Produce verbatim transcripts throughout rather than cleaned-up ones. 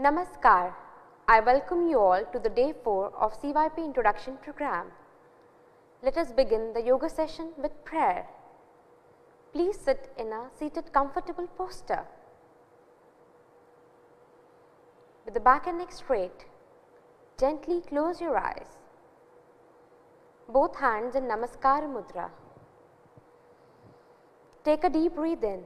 Namaskar. I welcome you all to the day four of C Y P Introduction Program. Let us begin the yoga session with prayer. Please sit in a seated comfortable posture. With the back and neck straight, gently close your eyes. Both hands in Namaskar Mudra. Take a deep breath in.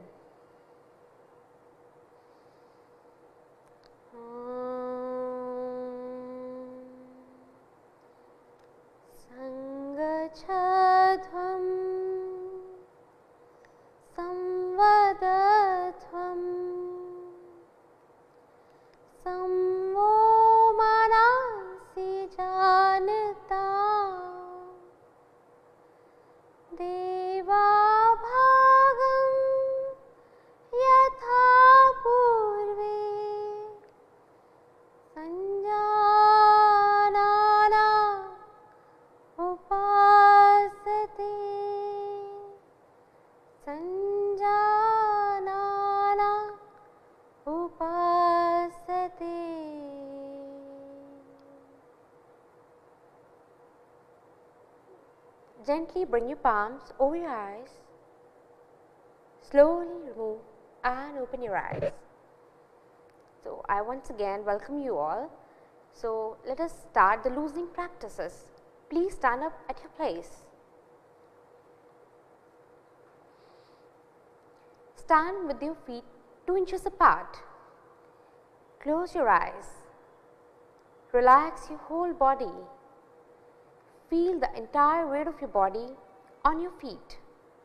Sangachadhvam samvadathvam sammo manasi janata deva bhagam yatha purve sanjanana upasate sanjanana upasate. Gently bring your palms over your eyes. Slowly remove and open your eyes. So, I once again welcome you all. So, let us start the loosening practices. Please stand up at your place. Stand with your feet two inches apart. Close your eyes. Relax your whole body. Feel the entire weight of your body on your feet.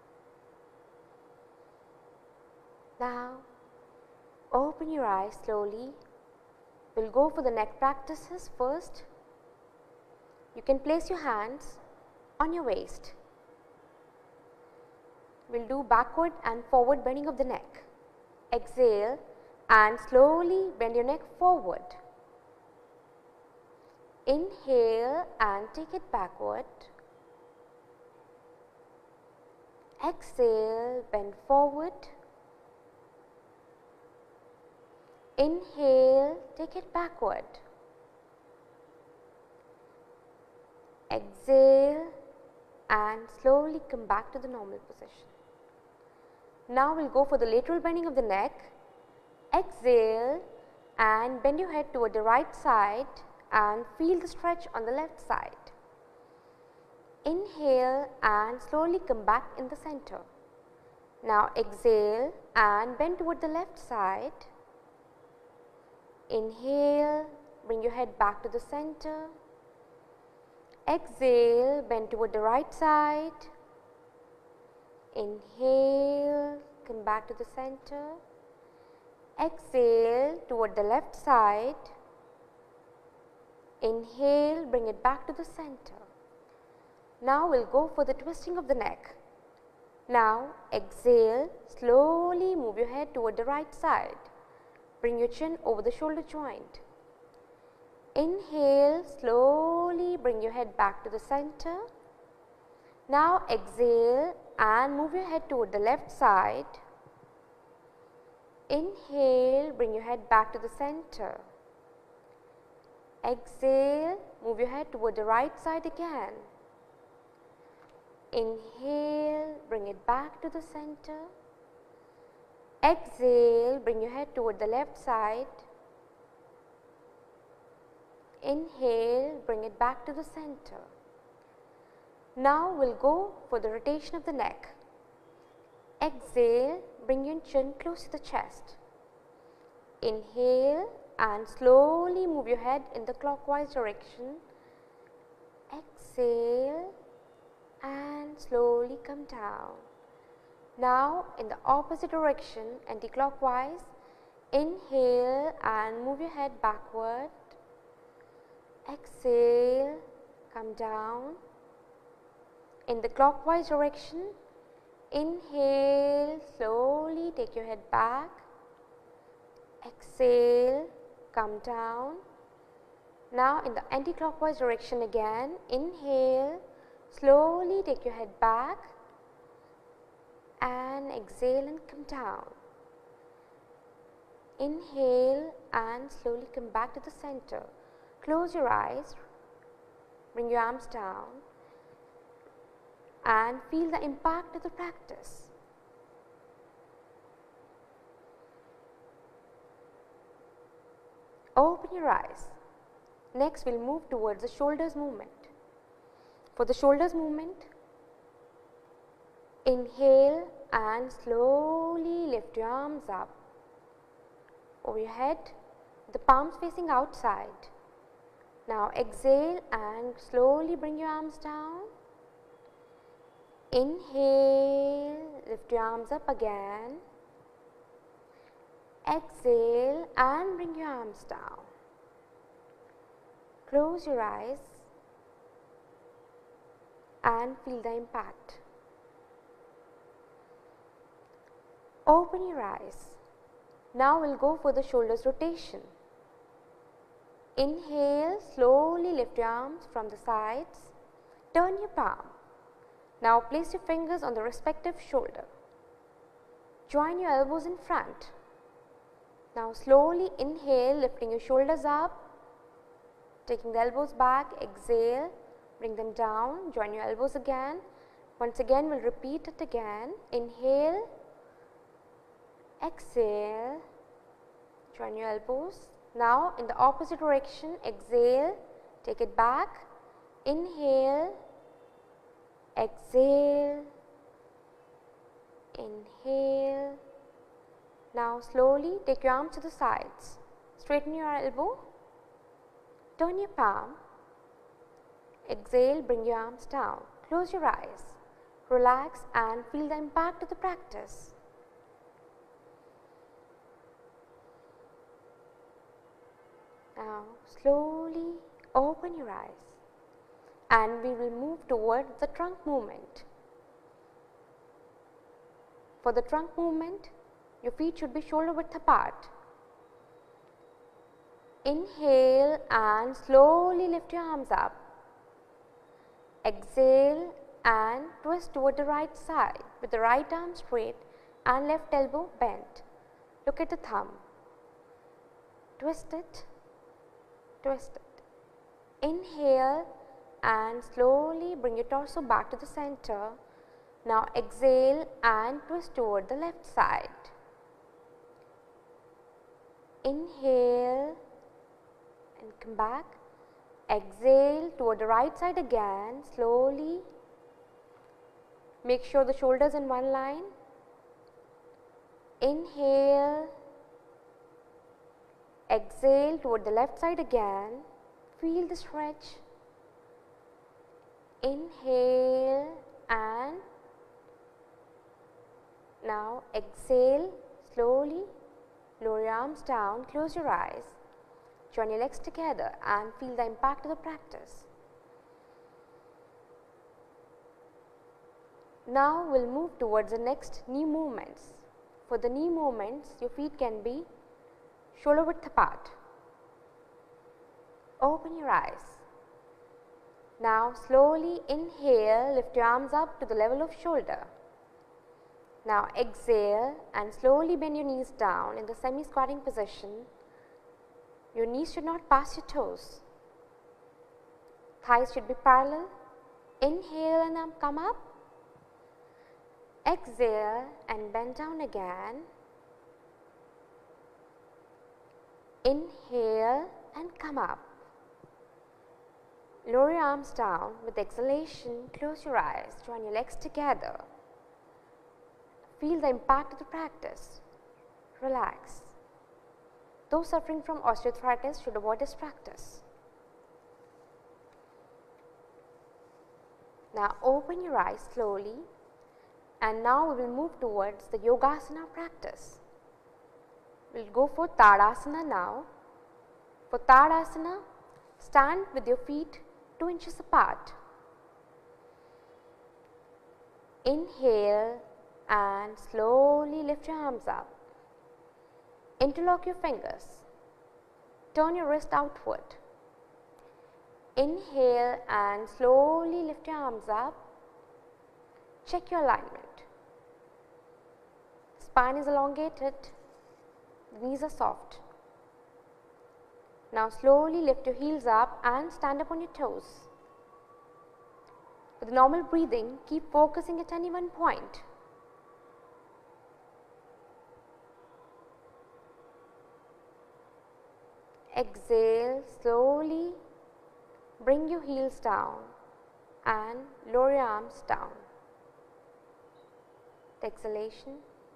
Now, open your eyes slowly. We will go for the neck practices first. You can place your hands on your waist. We will do backward and forward bending of the neck. Exhale and slowly bend your neck forward. Inhale and take it backward. Exhale, bend forward. Inhale, take it backward. Exhale and slowly come back to the normal position. Now, we will go for the lateral bending of the neck. Exhale and bend your head toward the right side and feel the stretch on the left side. Inhale and slowly come back in the center. Now, exhale and bend toward the left side. Inhale, bring your head back to the center. Exhale, bend toward the right side. Inhale, come back to the center. Exhale toward the left side. Inhale, bring it back to the center. Now, we will go for the twisting of the neck. Now, exhale, slowly move your head toward the right side. Bring your chin over the shoulder joint. Inhale, slowly bring your head back to the center. Now, exhale and move your head toward the left side. Inhale, bring your head back to the center. Exhale, move your head toward the right side again. Inhale, bring it back to the center. Exhale, bring your head toward the left side. Inhale, bring it back to the center. Now, we will go for the rotation of the neck. Exhale, bring your chin close to the chest. Inhale and slowly move your head in the clockwise direction. Exhale and slowly come down. Now, in the opposite direction, anti-clockwise, inhale and move your head backward. Exhale, come down. In the clockwise direction, inhale, slowly take your head back. Exhale, come down. Now, in the anti-clockwise direction again, inhale, slowly take your head back. And exhale and come down. inhale and slowly come back to the center. Close your eyes, bring your arms down and feel the impact of the practice. Open your eyes. Next, we will move towards the shoulders movement. For the shoulders movement, inhale and slowly lift your arms up over your head, the palms facing outside. Now exhale and slowly bring your arms down. Inhale, lift your arms up again. Exhale and bring your arms down. Close your eyes and feel the impact. Open your eyes. Now we will go for the shoulders rotation. Inhale, slowly lift your arms from the sides. Turn your palm. Now place your fingers on the respective shoulder. Join your elbows in front. Now slowly inhale, lifting your shoulders up, taking the elbows back, exhale, bring them down, join your elbows again. Once again we will repeat it again. Inhale, exhale, join your elbows. Now in the opposite direction, exhale, take it back, inhale, exhale, inhale. Now slowly take your arms to the sides, straighten your elbow, turn your palm, exhale, bring your arms down, close your eyes, relax and feel the impact of the practice. Now slowly open your eyes and we will move towards the trunk movement. For the trunk movement, your feet should be shoulder width apart. Inhale and slowly lift your arms up. Exhale and twist toward the right side with the right arm straight and left elbow bent. Look at the thumb. Twist it, twist it. Inhale and slowly bring your torso back to the center. Now exhale and twist toward the left side. Inhale and come back. Exhale toward the right side again, slowly. Make sure the shoulders in one line. Inhale. Exhale toward the left side again. Feel the stretch. Inhale and now exhale slowly. Lower your arms down, close your eyes, join your legs together and feel the impact of the practice. Now we will move towards the next knee movements. For the knee movements, your feet can be shoulder width apart. Open your eyes. Now slowly inhale, lift your arms up to the level of shoulder. Now exhale and slowly bend your knees down in the semi-squatting position. Your knees should not pass your toes. Thighs should be parallel. Inhale and um, come up. Exhale and bend down again. Inhale and come up. Lower your arms down with exhalation, close your eyes, join your legs together. Feel the impact of the practice. Relax. Those suffering from osteoarthritis should avoid this practice. Now open your eyes slowly and now we will move towards the Yogasana practice. We will go for Tadasana now. For Tadasana, stand with your feet two inches apart. Inhale and slowly lift your arms up. Interlock your fingers. Turn your wrist outward. Inhale and slowly lift your arms up. Check your alignment. Spine is elongated. the knees are soft. Now slowly lift your heels up and stand up on your toes. With normal breathing, keep focusing at any one point. Exhale, slowly bring your heels down and lower your arms down. Exhalation.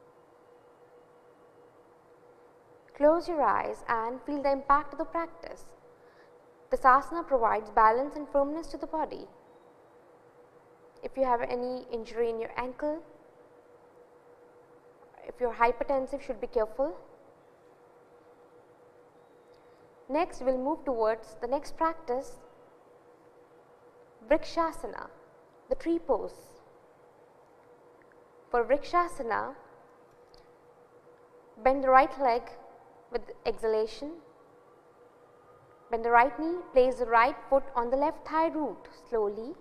Close your eyes and feel the impact of the practice. This asana provides balance and firmness to the body. If you have any injury in your ankle, if you are hypertensive, should be careful. Next, we will move towards the next practice, Vrikshasana, the tree pose. For Vrikshasana, bend the right leg with exhalation. Bend the right knee, place the right foot on the left thigh root slowly.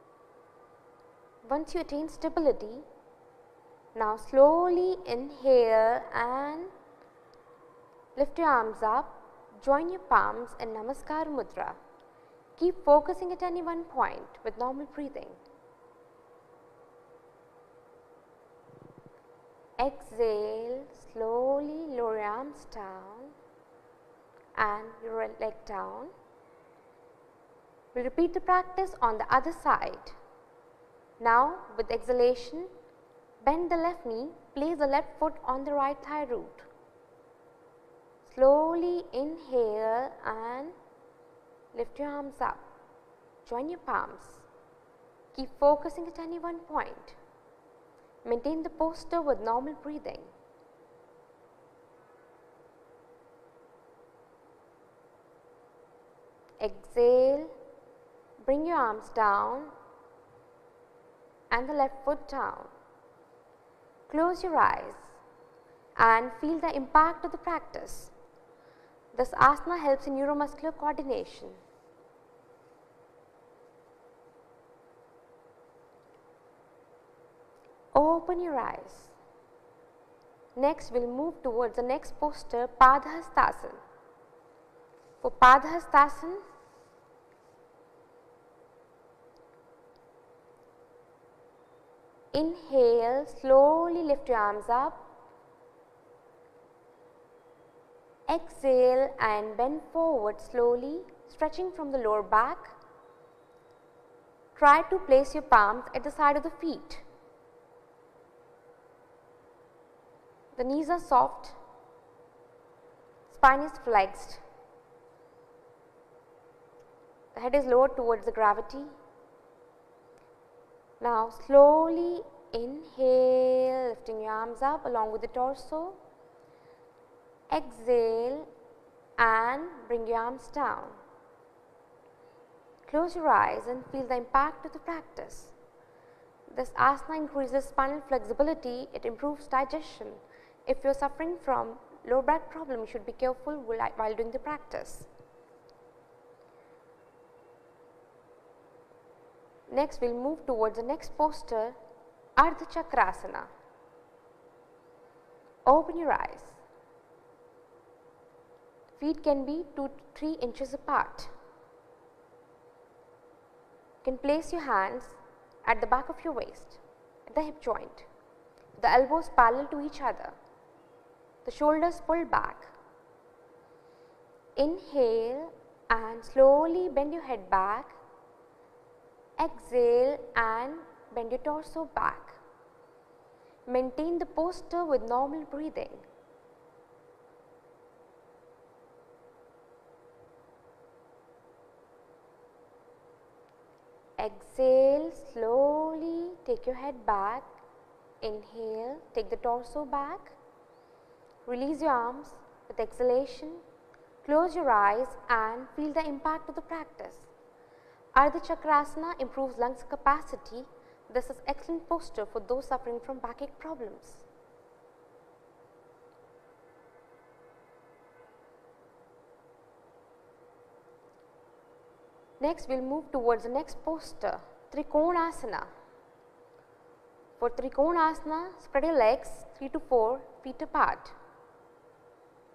Once you attain stability, now slowly inhale and lift your arms up. Join your palms in Namaskar Mudra. Keep focusing at any one point with normal breathing. Exhale, slowly lower your arms down and your leg down. We will repeat the practice on the other side. Now with exhalation, bend the left knee, place the left foot on the right thigh root. Slowly inhale and lift your arms up. Join your palms. Keep focusing at any one point. Maintain the posture with normal breathing. Exhale, bring your arms down and the left foot down. Close your eyes and feel the impact of the practice. This asana helps in neuromuscular coordination. Open your eyes. Next, we will move towards the next posture, Padhastasana. For Padhastasana, inhale, slowly lift your arms up. Exhale and bend forward slowly, stretching from the lower back. Try to place your palms at the side of the feet. The knees are soft, spine is flexed, the head is lowered towards the gravity. Now slowly inhale, lifting your arms up along with the torso. Exhale and bring your arms down. Close your eyes and feel the impact of the practice. This asana increases spinal flexibility, it improves digestion. If you are suffering from lower back problem, you should be careful while doing the practice. Next, we will move towards the next posture, Ardha Chakrasana. Open your eyes. Feet can be two to three inches apart. You can place your hands at the back of your waist, at the hip joint, the elbows parallel to each other, the shoulders pulled back. Inhale and slowly bend your head back. Exhale and bend your torso back. Maintain the posture with normal breathing. Exhale, slowly take your head back. Inhale, take the torso back. Release your arms with exhalation. Close your eyes and feel the impact of the practice. Ardha Chakrasana improves lungs capacity. This is excellent posture for those suffering from backache problems. Next, we will move towards the next posture, Trikonasana. For Trikonasana, spread your legs three to four feet apart.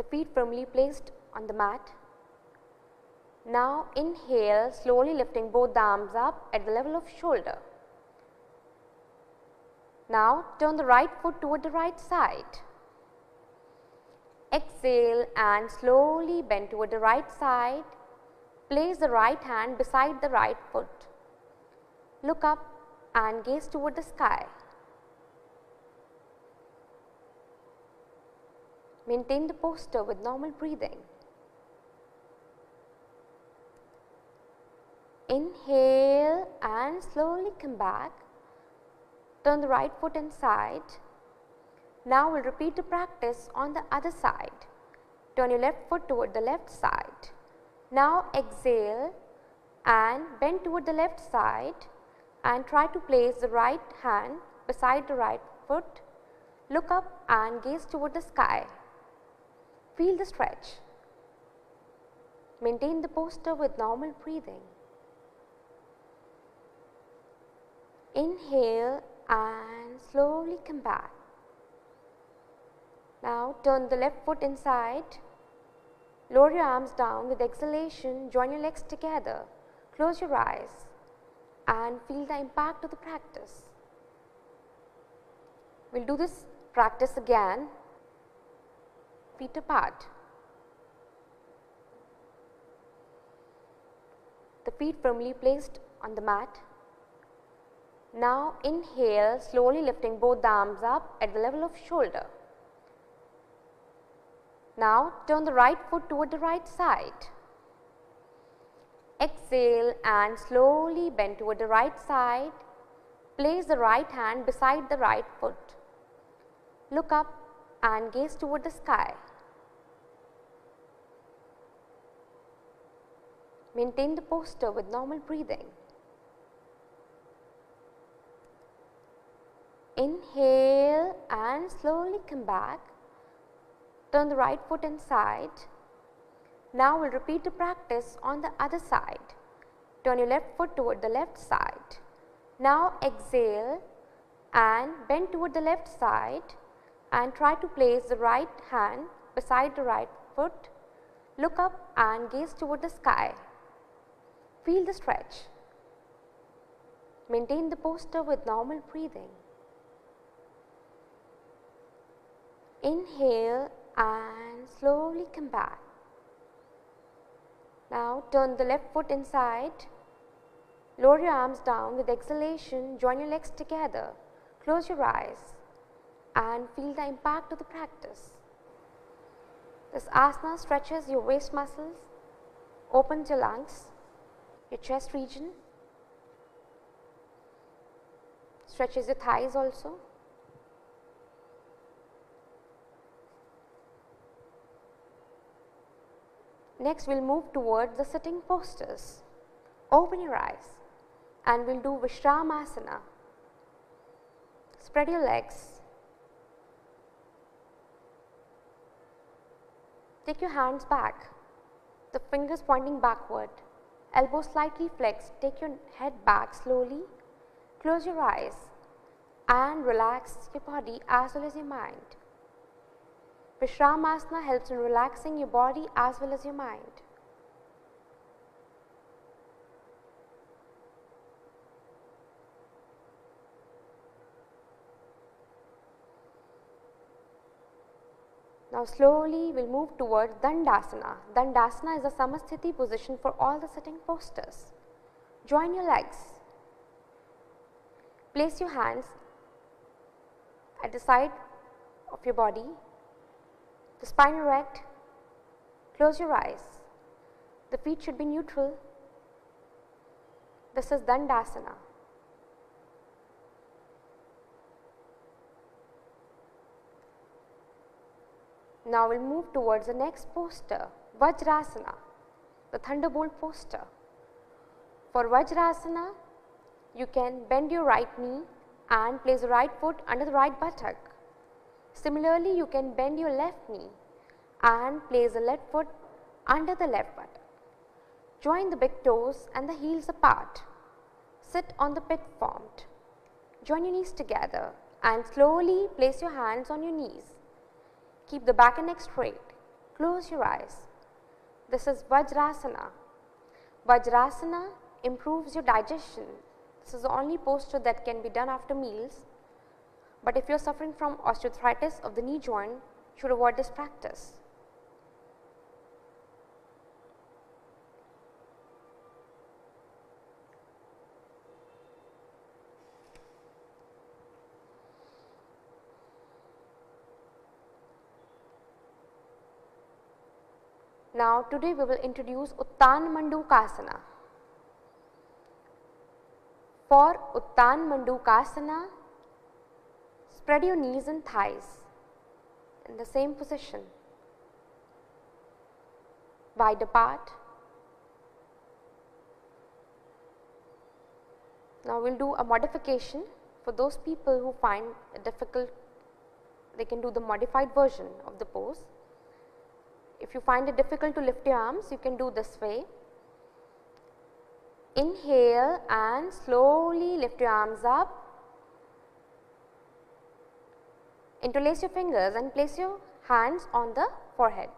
feet firmly placed on the mat. Now inhale, slowly lifting both the arms up at the level of shoulder. Now turn the right foot toward the right side. Exhale and slowly bend toward the right side. Place the right hand beside the right foot. Look up and gaze toward the sky. Maintain the posture with normal breathing. Inhale and slowly come back. Turn the right foot inside. Now we'll repeat the practice on the other side. Turn your left foot toward the left side. Now exhale and bend toward the left side and try to place the right hand beside the right foot. Look up and gaze toward the sky. Feel the stretch. Maintain the posture with normal breathing. Inhale and slowly come back. Now turn the left foot inside. Lower your arms down with exhalation. Join your legs together. Close your eyes and feel the impact of the practice. We'll do this practice again. Feet apart. The feet firmly placed on the mat. Now inhale, slowly lifting both the arms up at the level of shoulder. Now turn the right foot toward the right side. Exhale and slowly bend toward the right side. Place the right hand beside the right foot. Look up and gaze toward the sky. Maintain the posture with normal breathing. Inhale and slowly come back. Turn the right foot inside. Now we'll repeat the practice on the other side. Turn your left foot toward the left side. Now exhale and bend toward the left side and try to place the right hand beside the right foot. Look up and gaze toward the sky. Feel the stretch. Maintain the posture with normal breathing. Inhale and slowly come back. Now turn the left foot inside. Lower your arms down with exhalation. Join your legs together. Close your eyes and feel the impact of the practice. This asana stretches your waist muscles, opens your lungs, your chest region, stretches your thighs also. Next, we will move towards the sitting postures. Open your eyes and we will do Vishramasana. Spread your legs. Take your hands back, the fingers pointing backward, elbows slightly flexed. Take your head back slowly. Close your eyes and relax your body as well as your mind. Vishramasana helps in relaxing your body as well as your mind. Now slowly we will move towards Dandasana. Dandasana is a Samasthiti position for all the sitting postures. Join your legs. Place your hands at the side of your body. The spine erect. Close your eyes. The feet should be neutral. This is Dandasana. Now we will move towards the next posture, Vajrasana, the thunderbolt posture. For Vajrasana, you can bend your right knee and place the right foot under the right buttock. Similarly, you can bend your left knee and place the left foot under the left buttock. Join the big toes and the heels apart. Sit on the pit formed. Join your knees together and slowly place your hands on your knees. Keep the back and neck straight. close your eyes. This is Vajrasana. Vajrasana improves your digestion. This is the only posture that can be done after meals, but if you are suffering from osteoarthritis of the knee joint, you should avoid this practice. Now, today we will introduce Uttan Mandukasana. For Uttan Mandukasana, spread your knees and thighs in the same position, wide apart. Now, we will do a modification for those people who find it difficult. They can do the modified version of the pose. If you find it difficult to lift your arms, you can do this way. Inhale and slowly lift your arms up. Interlace your fingers and place your hands on the forehead.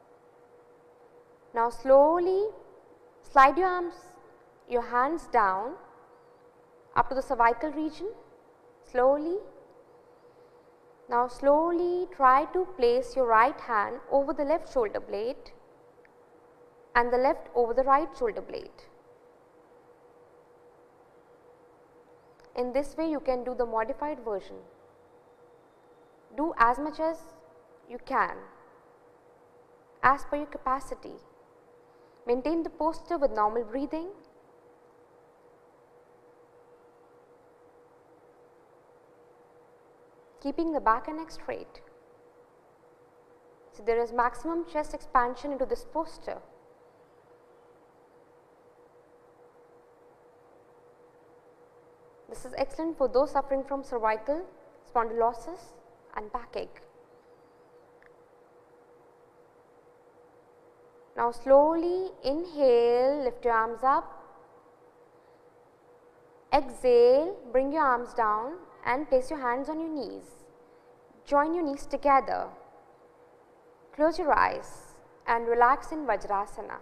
Now slowly slide your arms, your hands down up to the cervical region, slowly. Now slowly try to place your right hand over the left shoulder blade and the left over the right shoulder blade. In this way you can do the modified version. Do as much as you can, as per your capacity. Maintain the posture with normal breathing. Keeping the back and neck straight. So, there is maximum chest expansion into this posture. This is excellent for those suffering from cervical spondylosis and backache. Now, slowly inhale, lift your arms up. Exhale, bring your arms down and place your hands on your knees. Join your knees together. Close your eyes and relax in Vajrasana.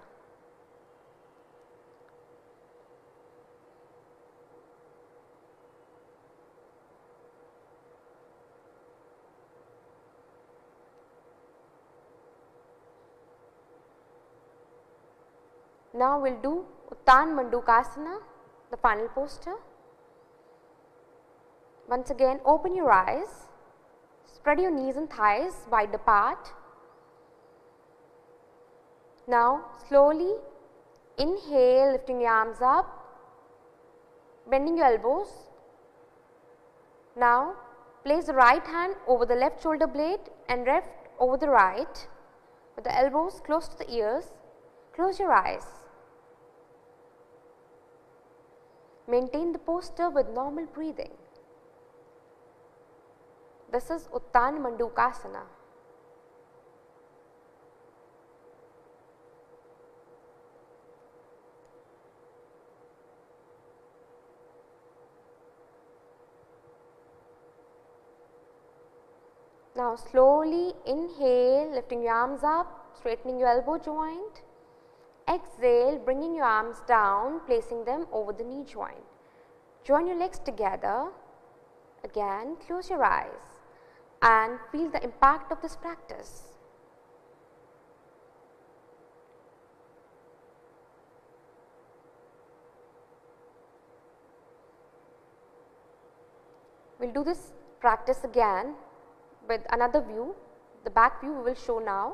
Now we will do Uttan Mandukasana, the final posture. Once again, open your eyes, spread your knees and thighs wide apart. Now slowly inhale, lifting your arms up, bending your elbows. Now place the right hand over the left shoulder blade and left over the right with the elbows close to the ears. Close your eyes. Maintain the posture with normal breathing. This is Uttan Mandukasana. Now slowly inhale, lifting your arms up, straightening your elbow joint. Exhale, bringing your arms down, placing them over the knee joint. Join your legs together. Again, close your eyes and feel the impact of this practice. We will do this practice again with another view. The back view we will show now.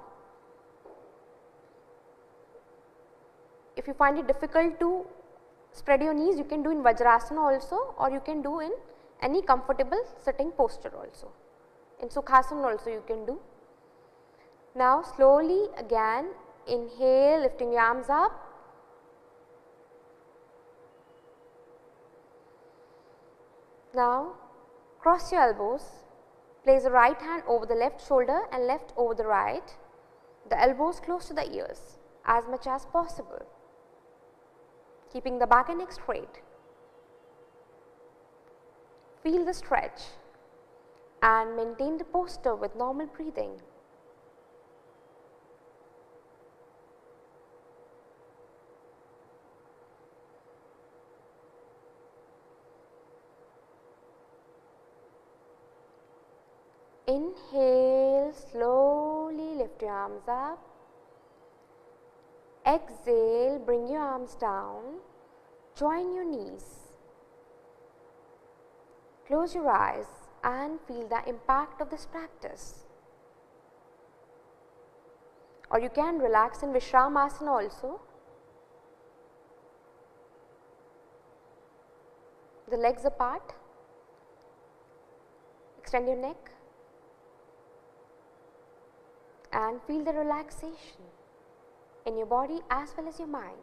If you find it difficult to spread your knees, you can do in Vajrasana also, or you can do in any comfortable sitting posture also. In Sukhasana also you can do. Now slowly again inhale, lifting your arms up. Now cross your elbows, place the right hand over the left shoulder and left over the right, the elbows close to the ears as much as possible, keeping the back and neck straight. Feel the stretch and maintain the posture with normal breathing. Inhale, slowly lift your arms up. Exhale, bring your arms down. Join your knees. Close your eyes and feel the impact of this practice. Or you can relax in Vishramasana also. The legs apart. Extend your neck. And feel the relaxation in your body as well as your mind.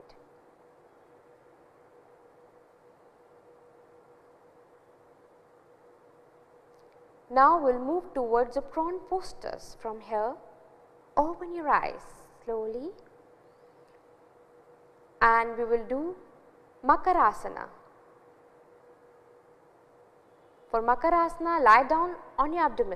Now we will move towards the prawn postures. From here, open your eyes slowly and we will do Makarasana. For Makarasana, lie down on your abdomen.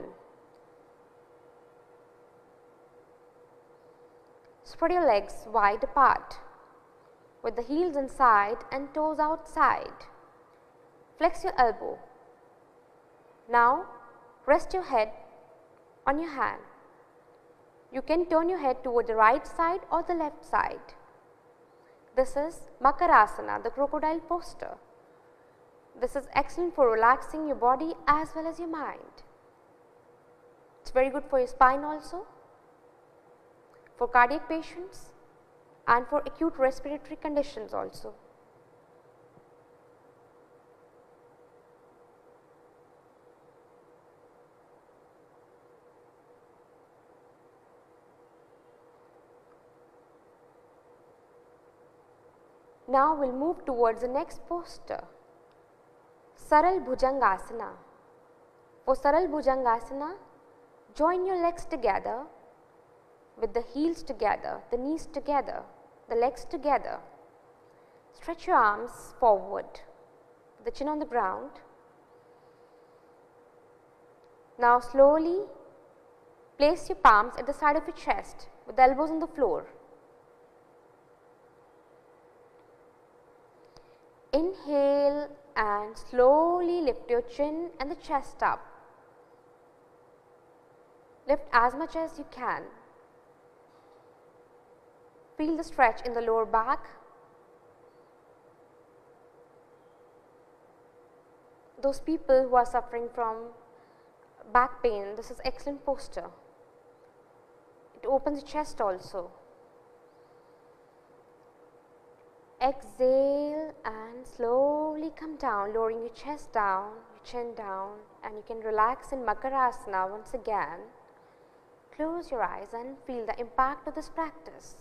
Spread your legs wide apart with the heels inside and toes outside. Flex your elbow. Now rest your head on your hand. You can turn your head toward the right side or the left side. This is Makarasana, the crocodile posture. This is excellent for relaxing your body as well as your mind. It's very good for your spine also, for cardiac patients and for acute respiratory conditions also. Now we will move towards the next posture, Saral Bhujangasana. For Saral Bhujangasana, join your legs together with the heels together, the knees together, the legs together. Stretch your arms forward, the chin on the ground. Now slowly place your palms at the side of your chest with the elbows on the floor. Inhale and slowly lift your chin and the chest up. Lift as much as you can. Feel the stretch in the lower back. Those people who are suffering from back pain, this is excellent posture. It opens the chest also. Exhale and slowly come down, lowering your chest down, your chin down, and you can relax in Makarasana once again. Close your eyes and feel the impact of this practice.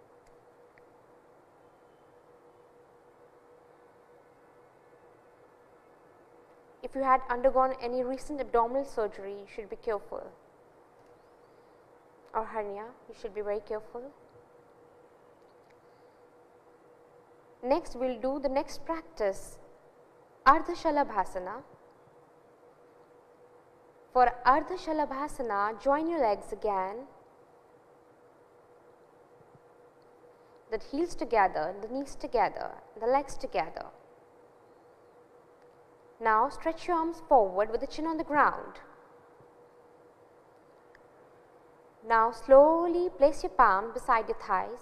If you had undergone any recent abdominal surgery, you should be careful, or hernia, you should be very careful. Next, we will do the next practice, Ardha Shalabhasana. For Ardha Shalabhasana, join your legs again, the heels together, the knees together, the legs together. Now stretch your arms forward with the chin on the ground. Now slowly place your palm beside your thighs.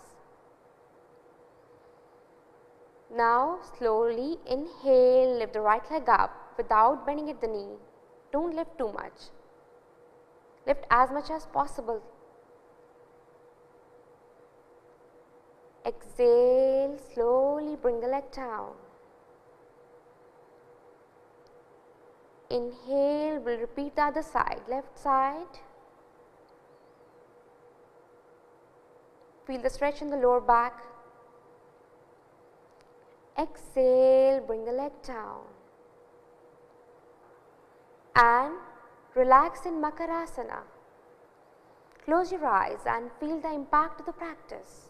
Now slowly inhale, lift the right leg up without bending at the knee. Don't lift too much. Lift as much as possible. Exhale, slowly bring the leg down. Inhale, we'll repeat the other side, left side. Feel the stretch in the lower back. Exhale, bring the leg down. And relax in Makarasana. Close your eyes and feel the impact of the practice.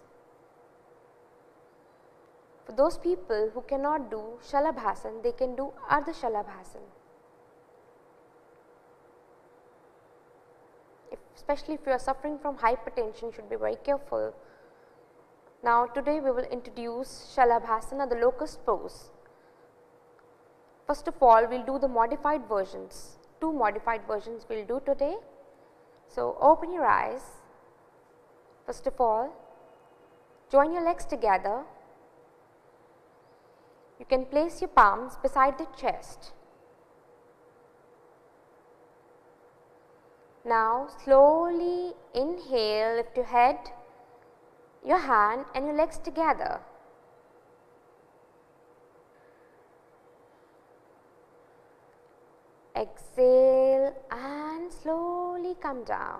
For those people who cannot do Shalabhasana, they can do Ardha Shalabhasana. Especially if you are suffering from hypertension, you should be very careful. Now today we will introduce Shalabhasana, the locust pose. First of all, we will do the modified versions. Two modified versions we will do today. So, open your eyes. First of all, join your legs together. You can place your palms beside the chest. Now, slowly inhale, lift your head, your hand and your legs together. Exhale and slowly come down.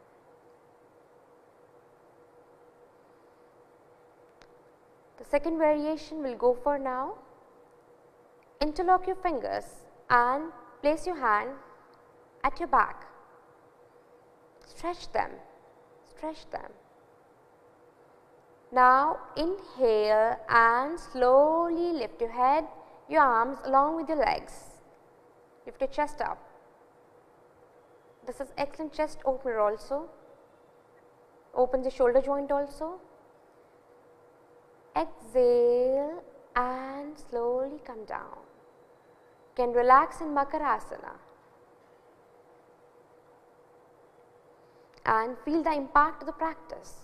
The second variation we will go for now. Interlock your fingers and place your hand at your back. Stretch them, stretch them. Now inhale and slowly lift your head, your arms along with your legs. Lift your chest up. This is excellent chest opener also. Open the shoulder joint also. Exhale and slowly come down. You can relax in Makarasana and feel the impact of the practice.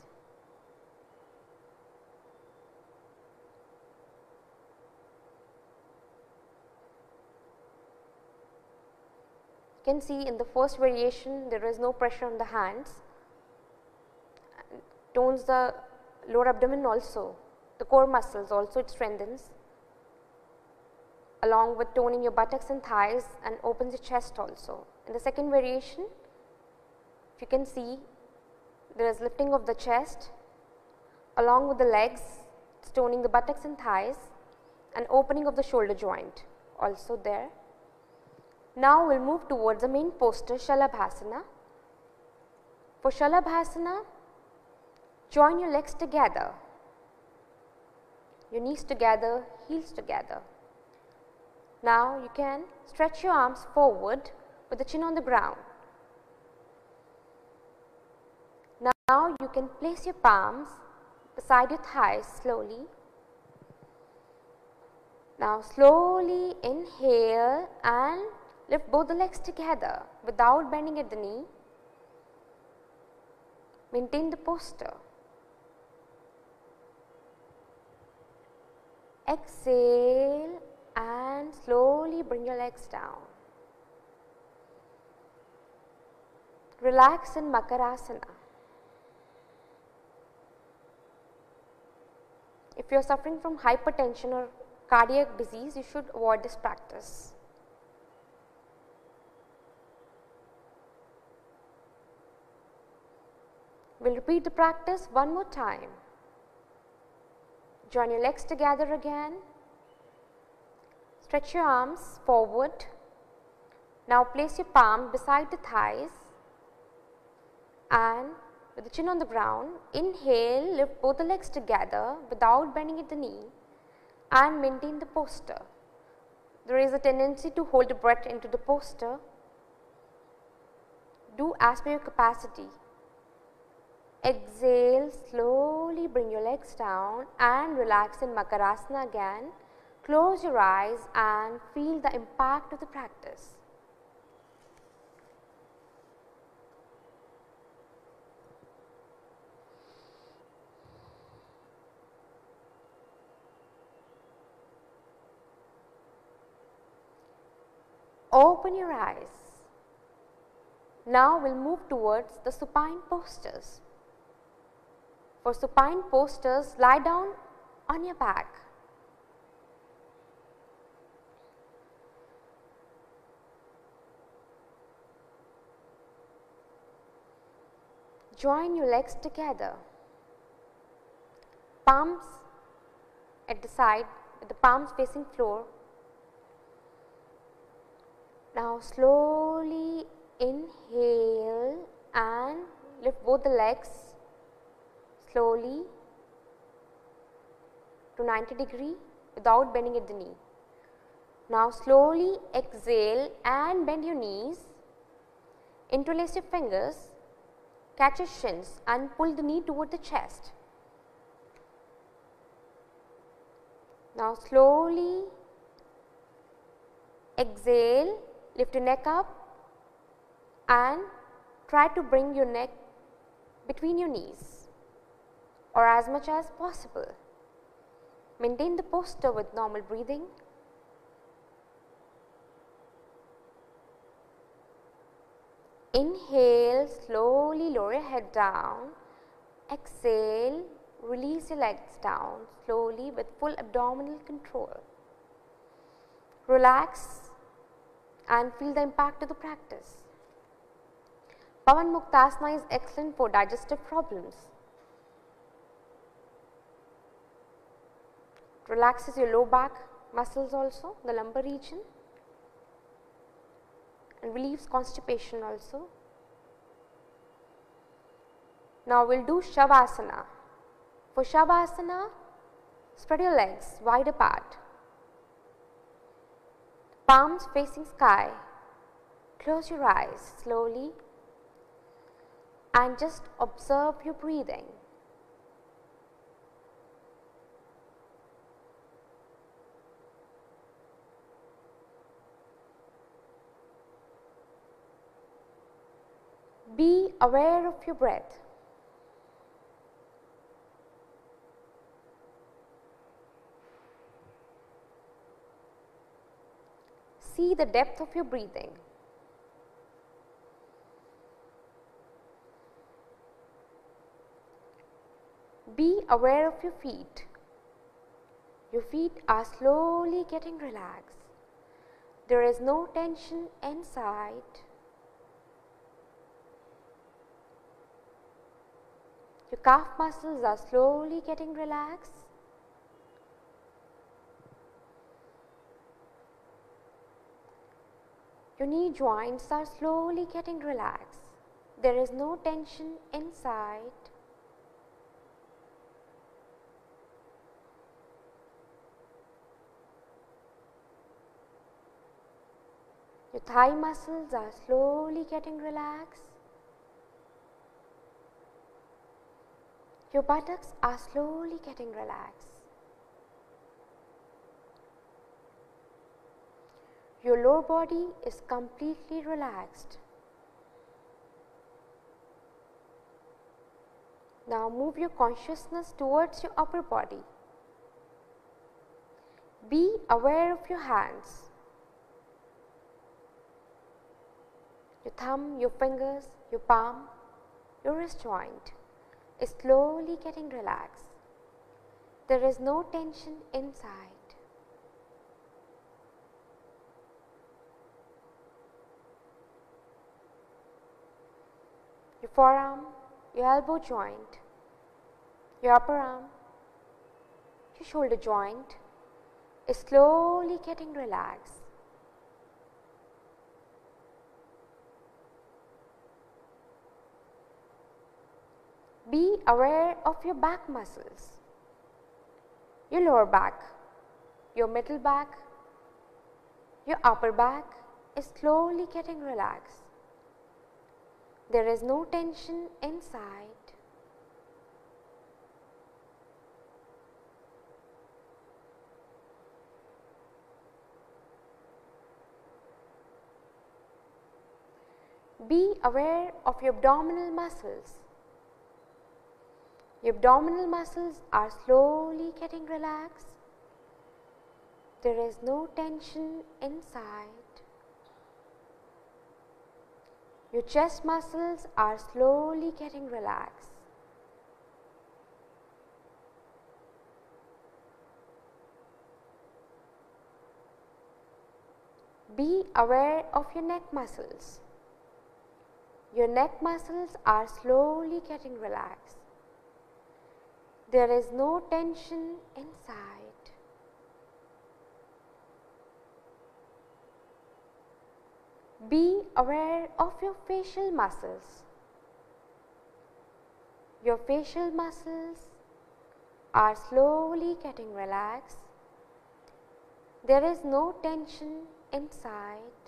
You can see in the first variation there is no pressure on the hands, tones the lower abdomen also, the core muscles also it strengthens, along with toning your buttocks and thighs and opens the chest also. In the second variation, if you can see, there is lifting of the chest along with the legs, toning the buttocks and thighs and opening of the shoulder joint also there. Now, we will move towards the main posture Shalabhasana. For Shalabhasana, join your legs together, your knees together, heels together. Now, you can stretch your arms forward with the chin on the ground. Now, you can place your palms beside your thighs slowly. Now, slowly inhale and lift both the legs together without bending at the knee. Maintain the posture. Exhale and slowly bring your legs down. Relax in Makarasana. If you are suffering from hypertension or cardiac disease, you should avoid this practice. We will repeat the practice one more time. Join your legs together again. Stretch your arms forward. Now place your palm beside the thighs and with the chin on the ground, inhale, lift both the legs together without bending at the knee and maintain the posture. There is a tendency to hold the breath into the posture. Do as per your capacity. Exhale, slowly bring your legs down and relax in Makarasana again. Close your eyes and feel the impact of the practice. Open your eyes. Now we will move towards the supine postures. For supine postures, lie down on your back. Join your legs together. Palms at the side with the palms facing floor. Now slowly inhale and lift both the legs slowly to ninety degree without bending at the knee. Now slowly exhale and bend your knees, interlace your fingers, catch your shins and pull the knee toward the chest. Now slowly exhale, lift your neck up and try to bring your neck between your knees or as much as possible. Maintain the posture with normal breathing. Inhale, slowly lower your head down. Exhale, release your legs down slowly with full abdominal control. Relax and feel the impact of the practice. Pawan Muktasana is excellent for digestive problems. It relaxes your low back muscles also, the lumbar region, and relieves constipation also. Now we will do Shavasana. For Shavasana, spread your legs wide apart, palms facing sky. Close your eyes slowly and just observe your breathing. Be aware of your breath. See the depth of your breathing. Be aware of your feet. Your feet are slowly getting relaxed. There is no tension inside. Your calf muscles are slowly getting relaxed. Your knee joints are slowly getting relaxed. There is no tension inside. Your thigh muscles are slowly getting relaxed. Your buttocks are slowly getting relaxed. Your lower body is completely relaxed. Now move your consciousness towards your upper body. Be aware of your hands. Your thumb, your fingers, your palm, your wrist joint is slowly getting relaxed. There is no tension inside. Your forearm, your elbow joint, your upper arm, your shoulder joint is slowly getting relaxed. Be aware of your back muscles, your lower back, your middle back, your upper back is slowly getting relaxed. There is no tension inside. Be aware of your abdominal muscles. Your abdominal muscles are slowly getting relaxed. There is no tension inside. Your chest muscles are slowly getting relaxed. Be aware of your neck muscles. Your neck muscles are slowly getting relaxed. There is no tension inside. Be aware of your facial muscles. Your facial muscles are slowly getting relaxed. There is no tension inside.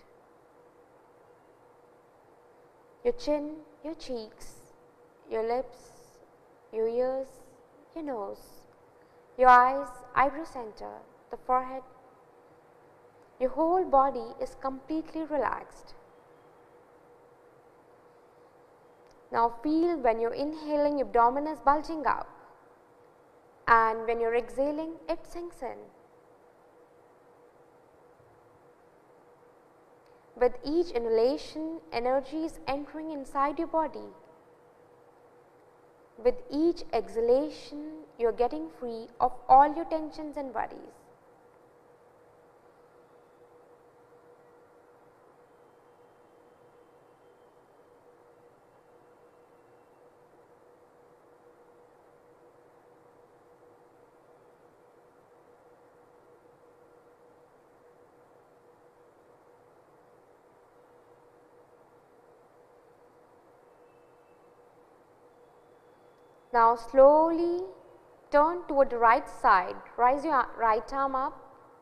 Your chin, your cheeks, your lips, your ears, your nose, your eyes, eyebrow center, the forehead, your whole body is completely relaxed. Now feel when you are inhaling, your abdomen is bulging up, and when you are exhaling, it sinks in. With each inhalation, energy is entering inside your body. With each exhalation, you are getting free of all your tensions and worries. Now slowly turn toward the right side, rise your right arm up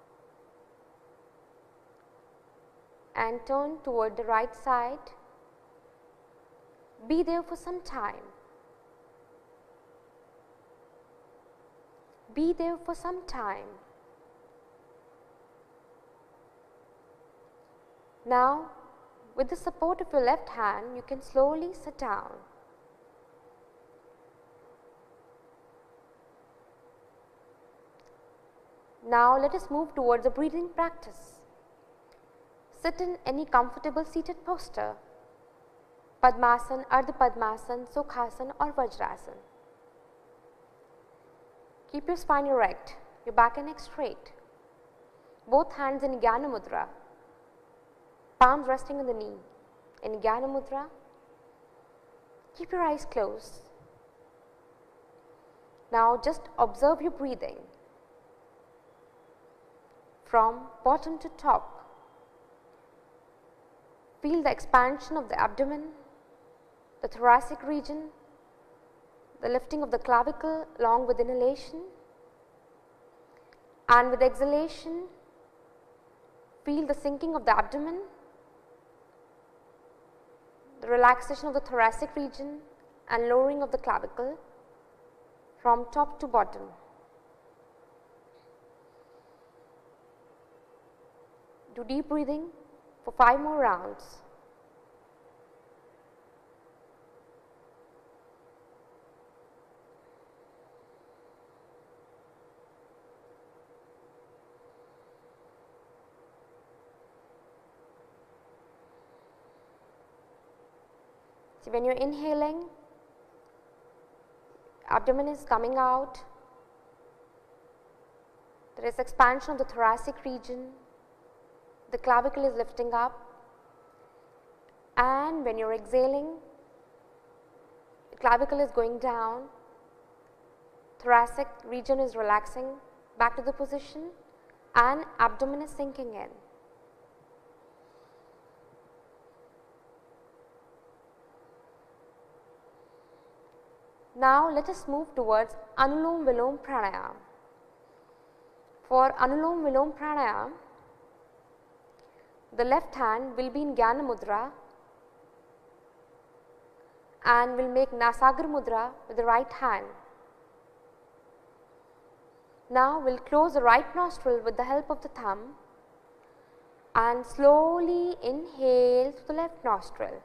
and turn toward the right side. Be there for some time. Be there for some time. Now, with the support of your left hand, you can slowly sit down. Now let us move towards a breathing practice. Sit in any comfortable seated posture, Padmasana, Ardha Padmasana, Sukhasana or Vajrasana. Keep your spine erect, your back and neck straight. Both hands in Jnana Mudra, palms resting on the knee. In Jnana Mudra, keep your eyes closed. Now just observe your breathing from bottom to top. Feel the expansion of the abdomen, the thoracic region, the lifting of the clavicle along with inhalation, and with exhalation, feel the sinking of the abdomen, the relaxation of the thoracic region and lowering of the clavicle from top to bottom. Do deep breathing for five more rounds. So when you are inhaling, abdomen is coming out, there is expansion of the thoracic region, the clavicle is lifting up, and when you are exhaling, the clavicle is going down, thoracic region is relaxing back to the position, and abdomen is sinking in. Now let us move towards Anulom Vilom Pranayama. For Anulom Vilom Pranayama, the left hand will be in Jnana Mudra and will make Nasagra Mudra with the right hand. Now we will close the right nostril with the help of the thumb and slowly inhale through the left nostril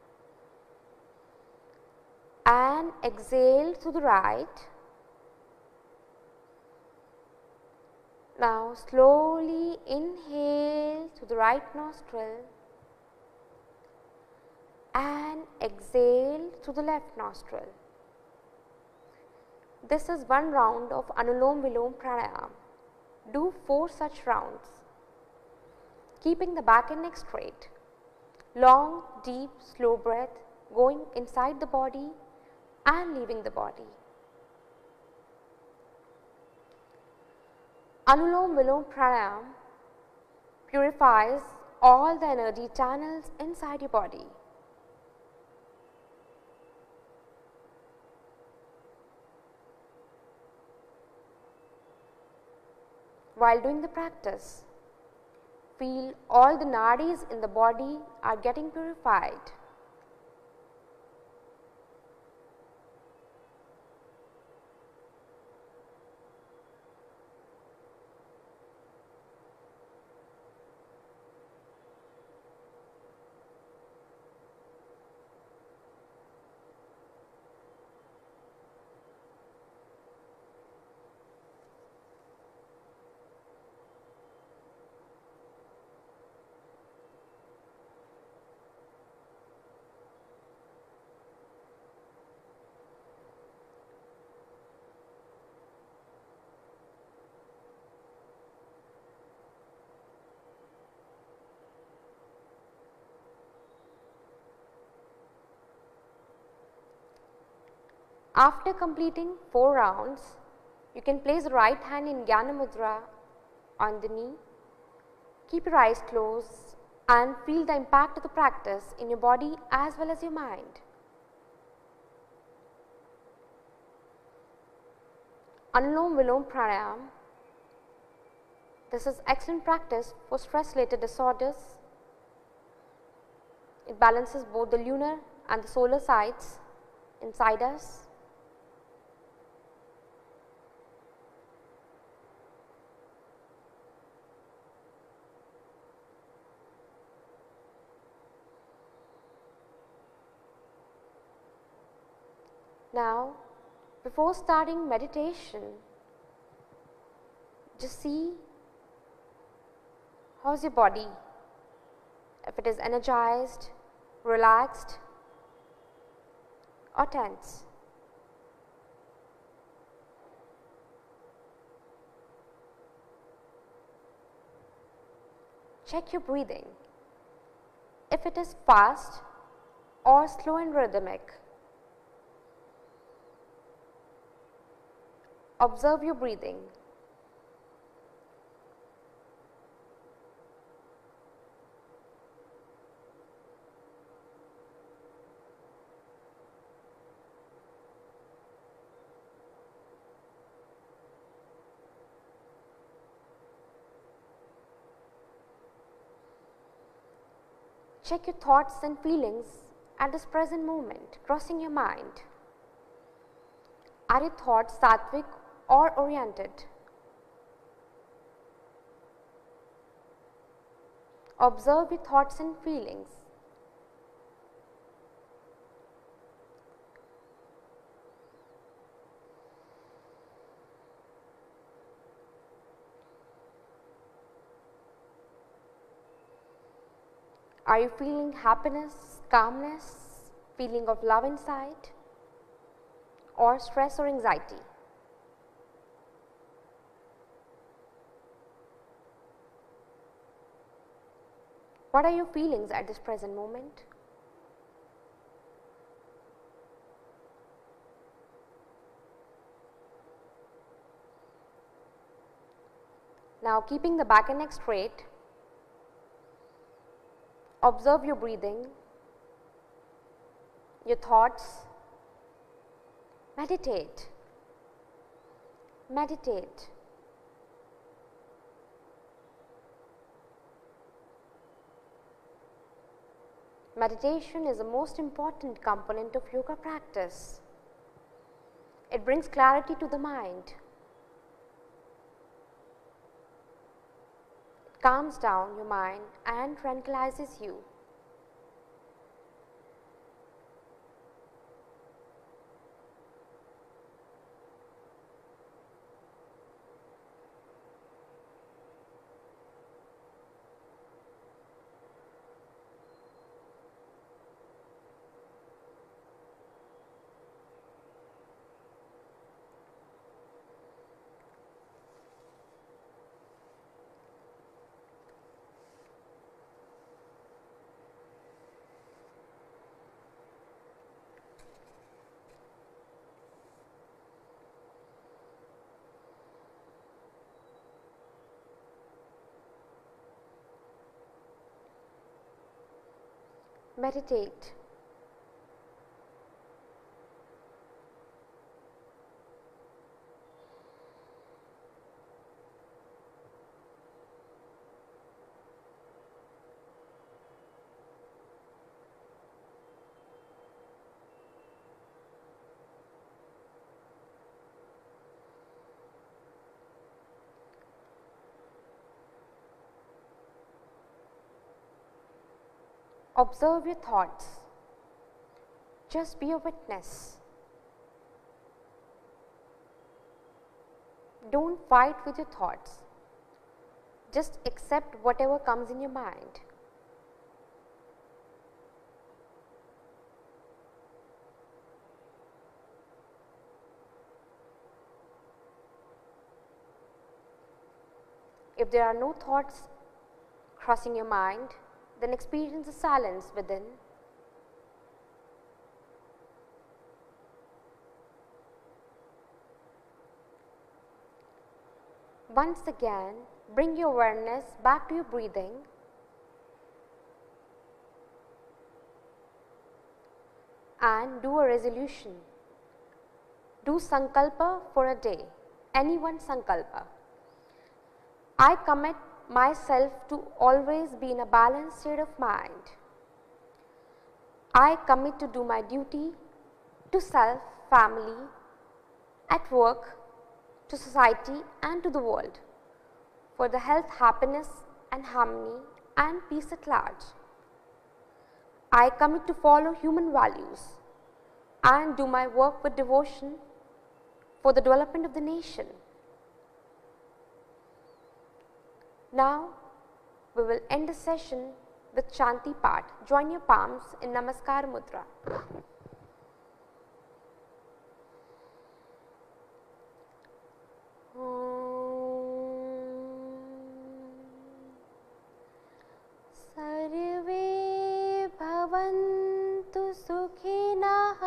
and exhale through the right. Now slowly inhale through the right nostril and exhale through the left nostril. This is one round of Anulom Vilom Pranayama. Do four such rounds, keeping the back and neck straight. Long, deep, slow breath going inside the body and leaving the body. Anulom Vilom Pranayama purifies all the energy channels inside your body. While doing the practice, feel all the nadis in the body are getting purified. After completing four rounds, you can place the right hand in Jnana Mudra on the knee. Keep your eyes closed and feel the impact of the practice in your body as well as your mind. Anulom Vilom Pranayam. This is excellent practice for stress related disorders. It balances both the lunar and the solar sides inside us. Now, before starting meditation, just see how's your body, if it is energized, relaxed or tense. Check your breathing, if it is fast or slow and rhythmic. Observe your breathing. Check your thoughts and feelings at this present moment crossing your mind. Are your thoughts sattvic or oriented? Observe your thoughts and feelings. Are you feeling happiness, calmness, feeling of love inside, or stress or anxiety? What are your feelings at this present moment? Now, keeping the back and neck straight, observe your breathing, your thoughts, meditate, meditate. Meditation is the most important component of yoga practice. It brings clarity to the mind. It calms down your mind and tranquilizes you. Meditate. Observe your thoughts. Just be a witness. Don't fight with your thoughts. Just accept whatever comes in your mind. If there are no thoughts crossing your mind, then experience the silence within. Once again, bring your awareness back to your breathing. And do a resolution. Do sankalpa for a day, any one sankalpa. I commit myself to always be in a balanced state of mind. I commit to do my duty to self, family, at work, to society and to the world for the health, happiness and harmony and peace at large. I commit to follow human values and do my work with devotion for the development of the nation. Now, we will end the session with Shanti part. Join your palms in Namaskar Mudra. Sarve bhavantu sukhinah,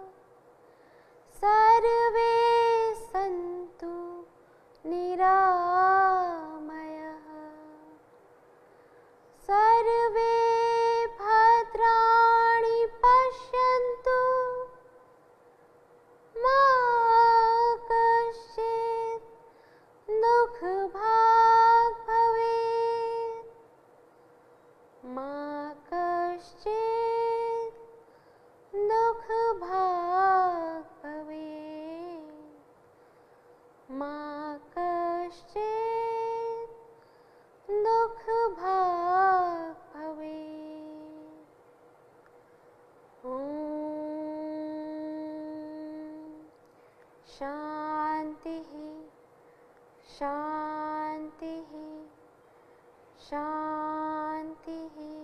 sarve santu niramayah, sarve bhadrani pashyantu ma kaschit dukh bhag bhavet, ma kaschit dukh bhag bhavet, ma kaschit dukh bhag bhavet. Om Shanti Shanti Shanti.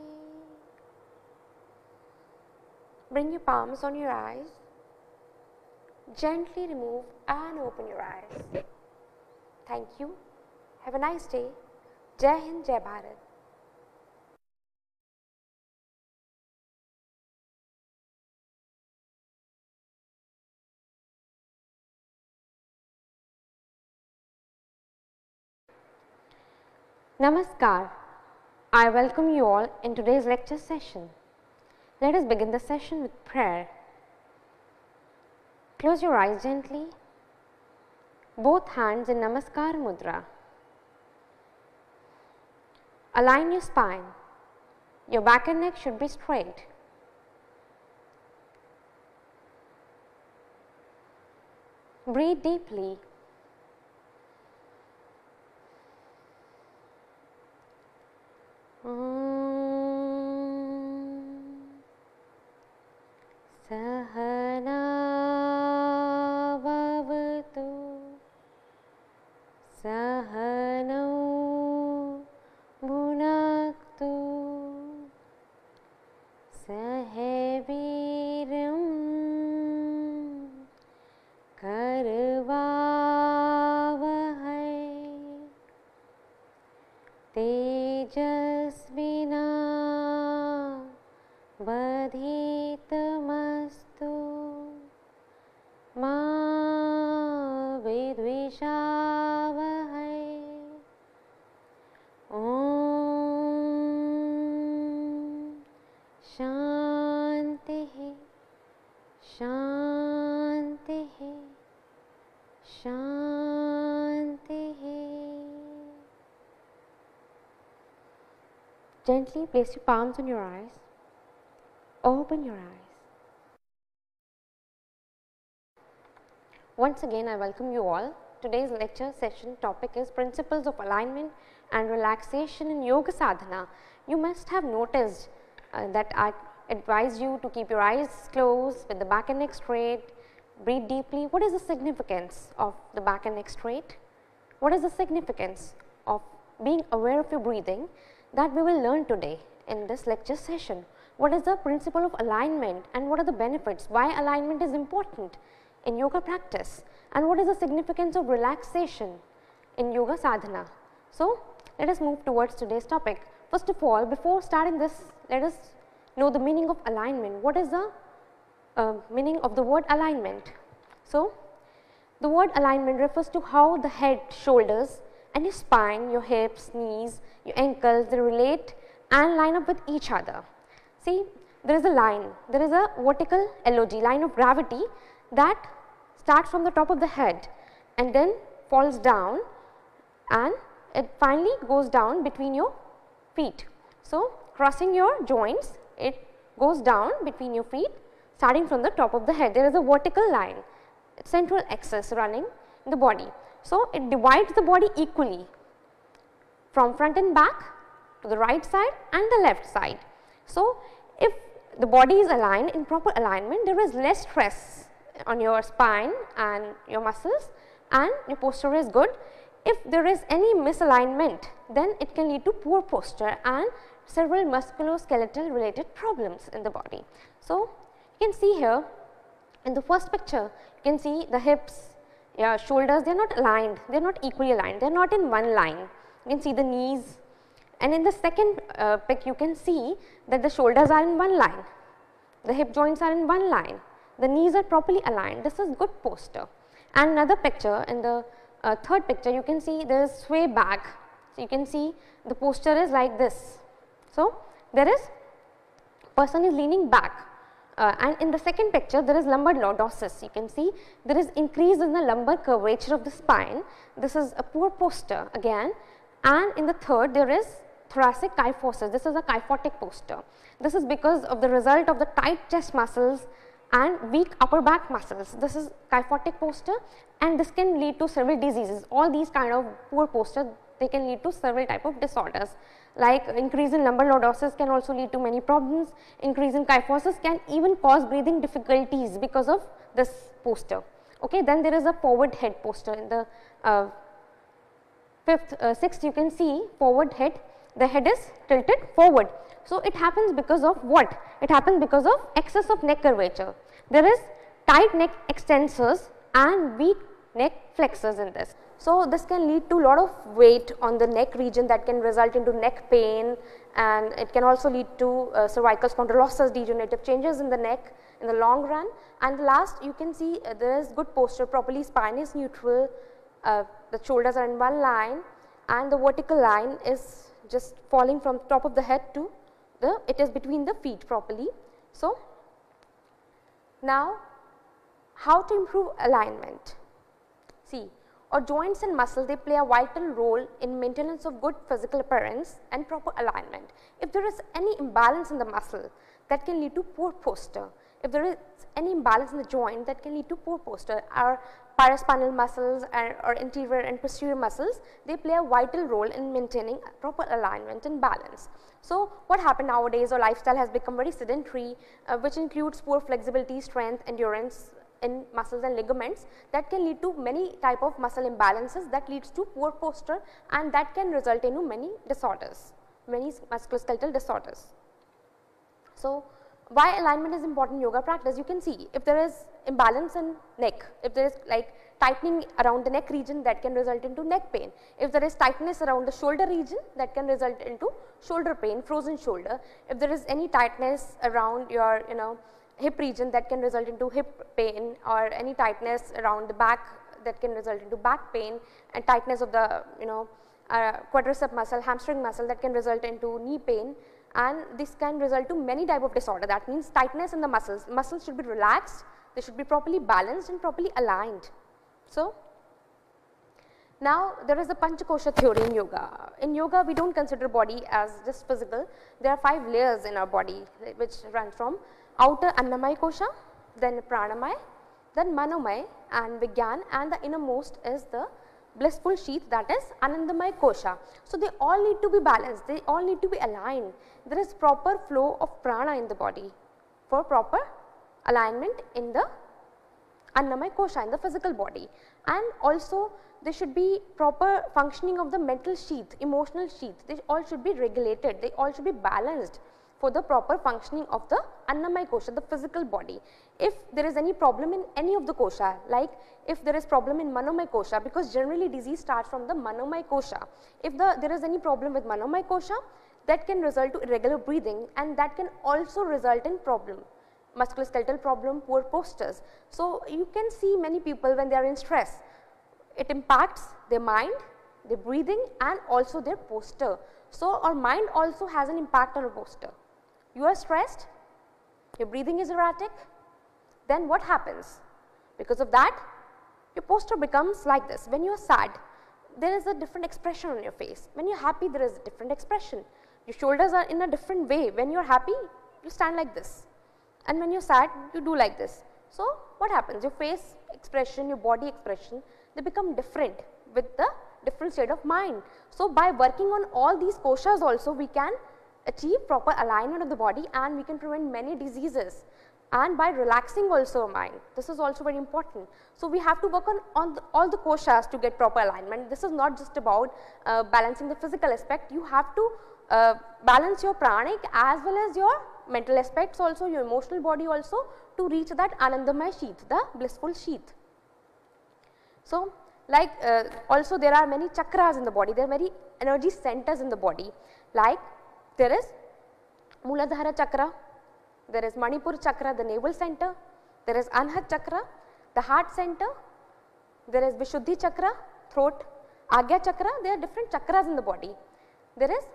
Bring your palms on your eyes. Gently remove and open your eyes. Thank you. Have a nice day. Jai Hind, Jai Bharat. Namaskar. I welcome you all in today's lecture session. Let us begin the session with prayer. Close your eyes gently, both hands in Namaskar Mudra. Align your spine. Your back and neck should be straight. Breathe deeply. Sahana bhavatu sahanau bhunaktu saheviram karvavahai tejasvina badhitamastu ma vidvishavahai. Om Shanti Shanti Shanti. Gently place your palms on your eyes. Open your eyes. Once again, I welcome you all. Today's lecture session topic is Principles of Alignment and Relaxation in Yoga Sadhana. You must have noticed uh, that I advise you to keep your eyes closed with the back and neck straight. Breathe deeply. What is the significance of the back and neck straight? What is the significance of being aware of your breathing? That we will learn today in this lecture session. What is the principle of alignment and what are the benefits? Why alignment is important in yoga practice, and what is the significance of relaxation in yoga sadhana? So, let us move towards today's topic. First of all, before starting this, let us know the meaning of alignment. What is the uh, meaning of the word alignment? So, the word alignment refers to how the head, shoulders and your spine, your hips, knees, your ankles, they relate and line up with each other. See, there is a line, there is a vertical L O G, line of gravity, that starts from the top of the head and then falls down, and it finally goes down between your feet. So, crossing your joints, it goes down between your feet starting from the top of the head. There is a vertical line, central axis running in the body. So, it divides the body equally from front and back to the right side and the left side. So, if the body is aligned in proper alignment, there is less stress on your spine and your muscles, and your posture is good. If there is any misalignment, then it can lead to poor posture and several musculoskeletal related problems in the body. So, you can see here in the first picture, you can see the hips, your shoulders, they are not aligned, they are not equally aligned, they are not in one line. You can see the knees, and in the second uh, pic you can see that the shoulders are in one line, the hip joints are in one line, the knees are properly aligned. This is good posture. And another picture, in the uh, third picture, you can see there is sway back. So, you can see the posture is like this. So, there is person is leaning back, uh, and in the second picture there is lumbar lordosis. You can see there is increase in the lumbar curvature of the spine. This is a poor posture again, and in the third there is thoracic kyphosis. This is a kyphotic posture. This is because of the result of the tight chest muscles and weak upper back muscles. This is kyphotic posture, and this can lead to several diseases. All these kind of poor posture, they can lead to several type of disorders, like increase in lumbar lordosis can also lead to many problems. Increase in kyphosis can even cause breathing difficulties because of this posture. Okay, then there is a forward head posture. In the uh, fifth, uh, sixth, you can see forward head, the head is tilted forward. So, it happens because of what? It happens because of excess of neck curvature. There is tight neck extensors and weak neck flexors in this. So, this can lead to lot of weight on the neck region that can result into neck pain, and it can also lead to uh, cervical spondylosis, degenerative changes in the neck in the long run. And last, you can see uh, there is good posture, properly spine is neutral, uh, the shoulders are in one line, and the vertical line is just falling from top of the head to the, it is between the feet properly. So, now how to improve alignment? See, our joints and muscles, they play a vital role in maintenance of good physical appearance and proper alignment. If there is any imbalance in the muscle, that can lead to poor posture. If there is any imbalance in the joint, that can lead to poor posture. Our paraspinal muscles and or anterior and posterior muscles, they play a vital role in maintaining proper alignment and balance. So, what happened nowadays, our lifestyle has become very sedentary, uh, which includes poor flexibility, strength, endurance in muscles and ligaments, that can lead to many type of muscle imbalances, that leads to poor posture, and that can result into many disorders, many musculoskeletal disorders. So, why alignment is important in yoga practice? You can see if there is imbalance in neck, if there is like tightening around the neck region, that can result into neck pain. If there is tightness around the shoulder region, that can result into shoulder pain, frozen shoulder. If there is any tightness around your, you know, hip region, that can result into hip pain, or any tightness around the back, that can result into back pain, and tightness of the, you know, uh, quadricep muscle, hamstring muscle, that can result into knee pain. And this can result to many type of disorder. That means tightness in the muscles. Muscles should be relaxed, they should be properly balanced and properly aligned. So, now there is a Panchakosha theory in yoga. In yoga, we do not consider body as just physical. There are five layers in our body, which run from outer Annamaya Kosha, then Pranamaya, then Manomaya and Vigyan, and the innermost is the blissful sheath, that is Anandamaya Kosha. So, they all need to be balanced, they all need to be aligned. There is proper flow of prana in the body for proper alignment in the Annamaya Kosha, in the physical body, and also there should be proper functioning of the mental sheath, emotional sheath. They all should be regulated, they all should be balanced for the proper functioning of the Annamaya Kosha, the physical body. If there is any problem in any of the kosha, like if there is problem in Manomaya Kosha, because generally disease starts from the Manomaya Kosha. If the, there is any problem with Manomaya Kosha, that can result to irregular breathing, and that can also result in problem, musculoskeletal problem, poor postures. So, you can see many people when they are in stress, it impacts their mind, their breathing and also their posture. So, our mind also has an impact on our posture. You are stressed, your breathing is erratic, then what happens? Because of that, your posture becomes like this. When you are sad, there is a different expression on your face. When you are happy, there is a different expression. Your shoulders are in a different way. When you are happy, you stand like this, and when you are sad, you do like this. So, what happens? Your face expression, your body expression, they become different with the different state of mind. So, by working on all these koshas also, we can achieve proper alignment of the body and we can prevent many diseases, and by relaxing also our mind. This is also very important. So, we have to work on, on the, all the koshas to get proper alignment. This is not just about uh, balancing the physical aspect, you have to uh, balance your pranic as well as your mental aspects also, your emotional body also, to reach that Anandamaya sheath, the blissful sheath. So, like uh, also there are many chakras in the body, there are many energy centers in the body, like there is Muladhara chakra, there is Manipur chakra, the navel center, there is Anhat chakra, the heart center, there is Vishuddhi chakra, throat, Agya chakra, there are different chakras in the body. There is,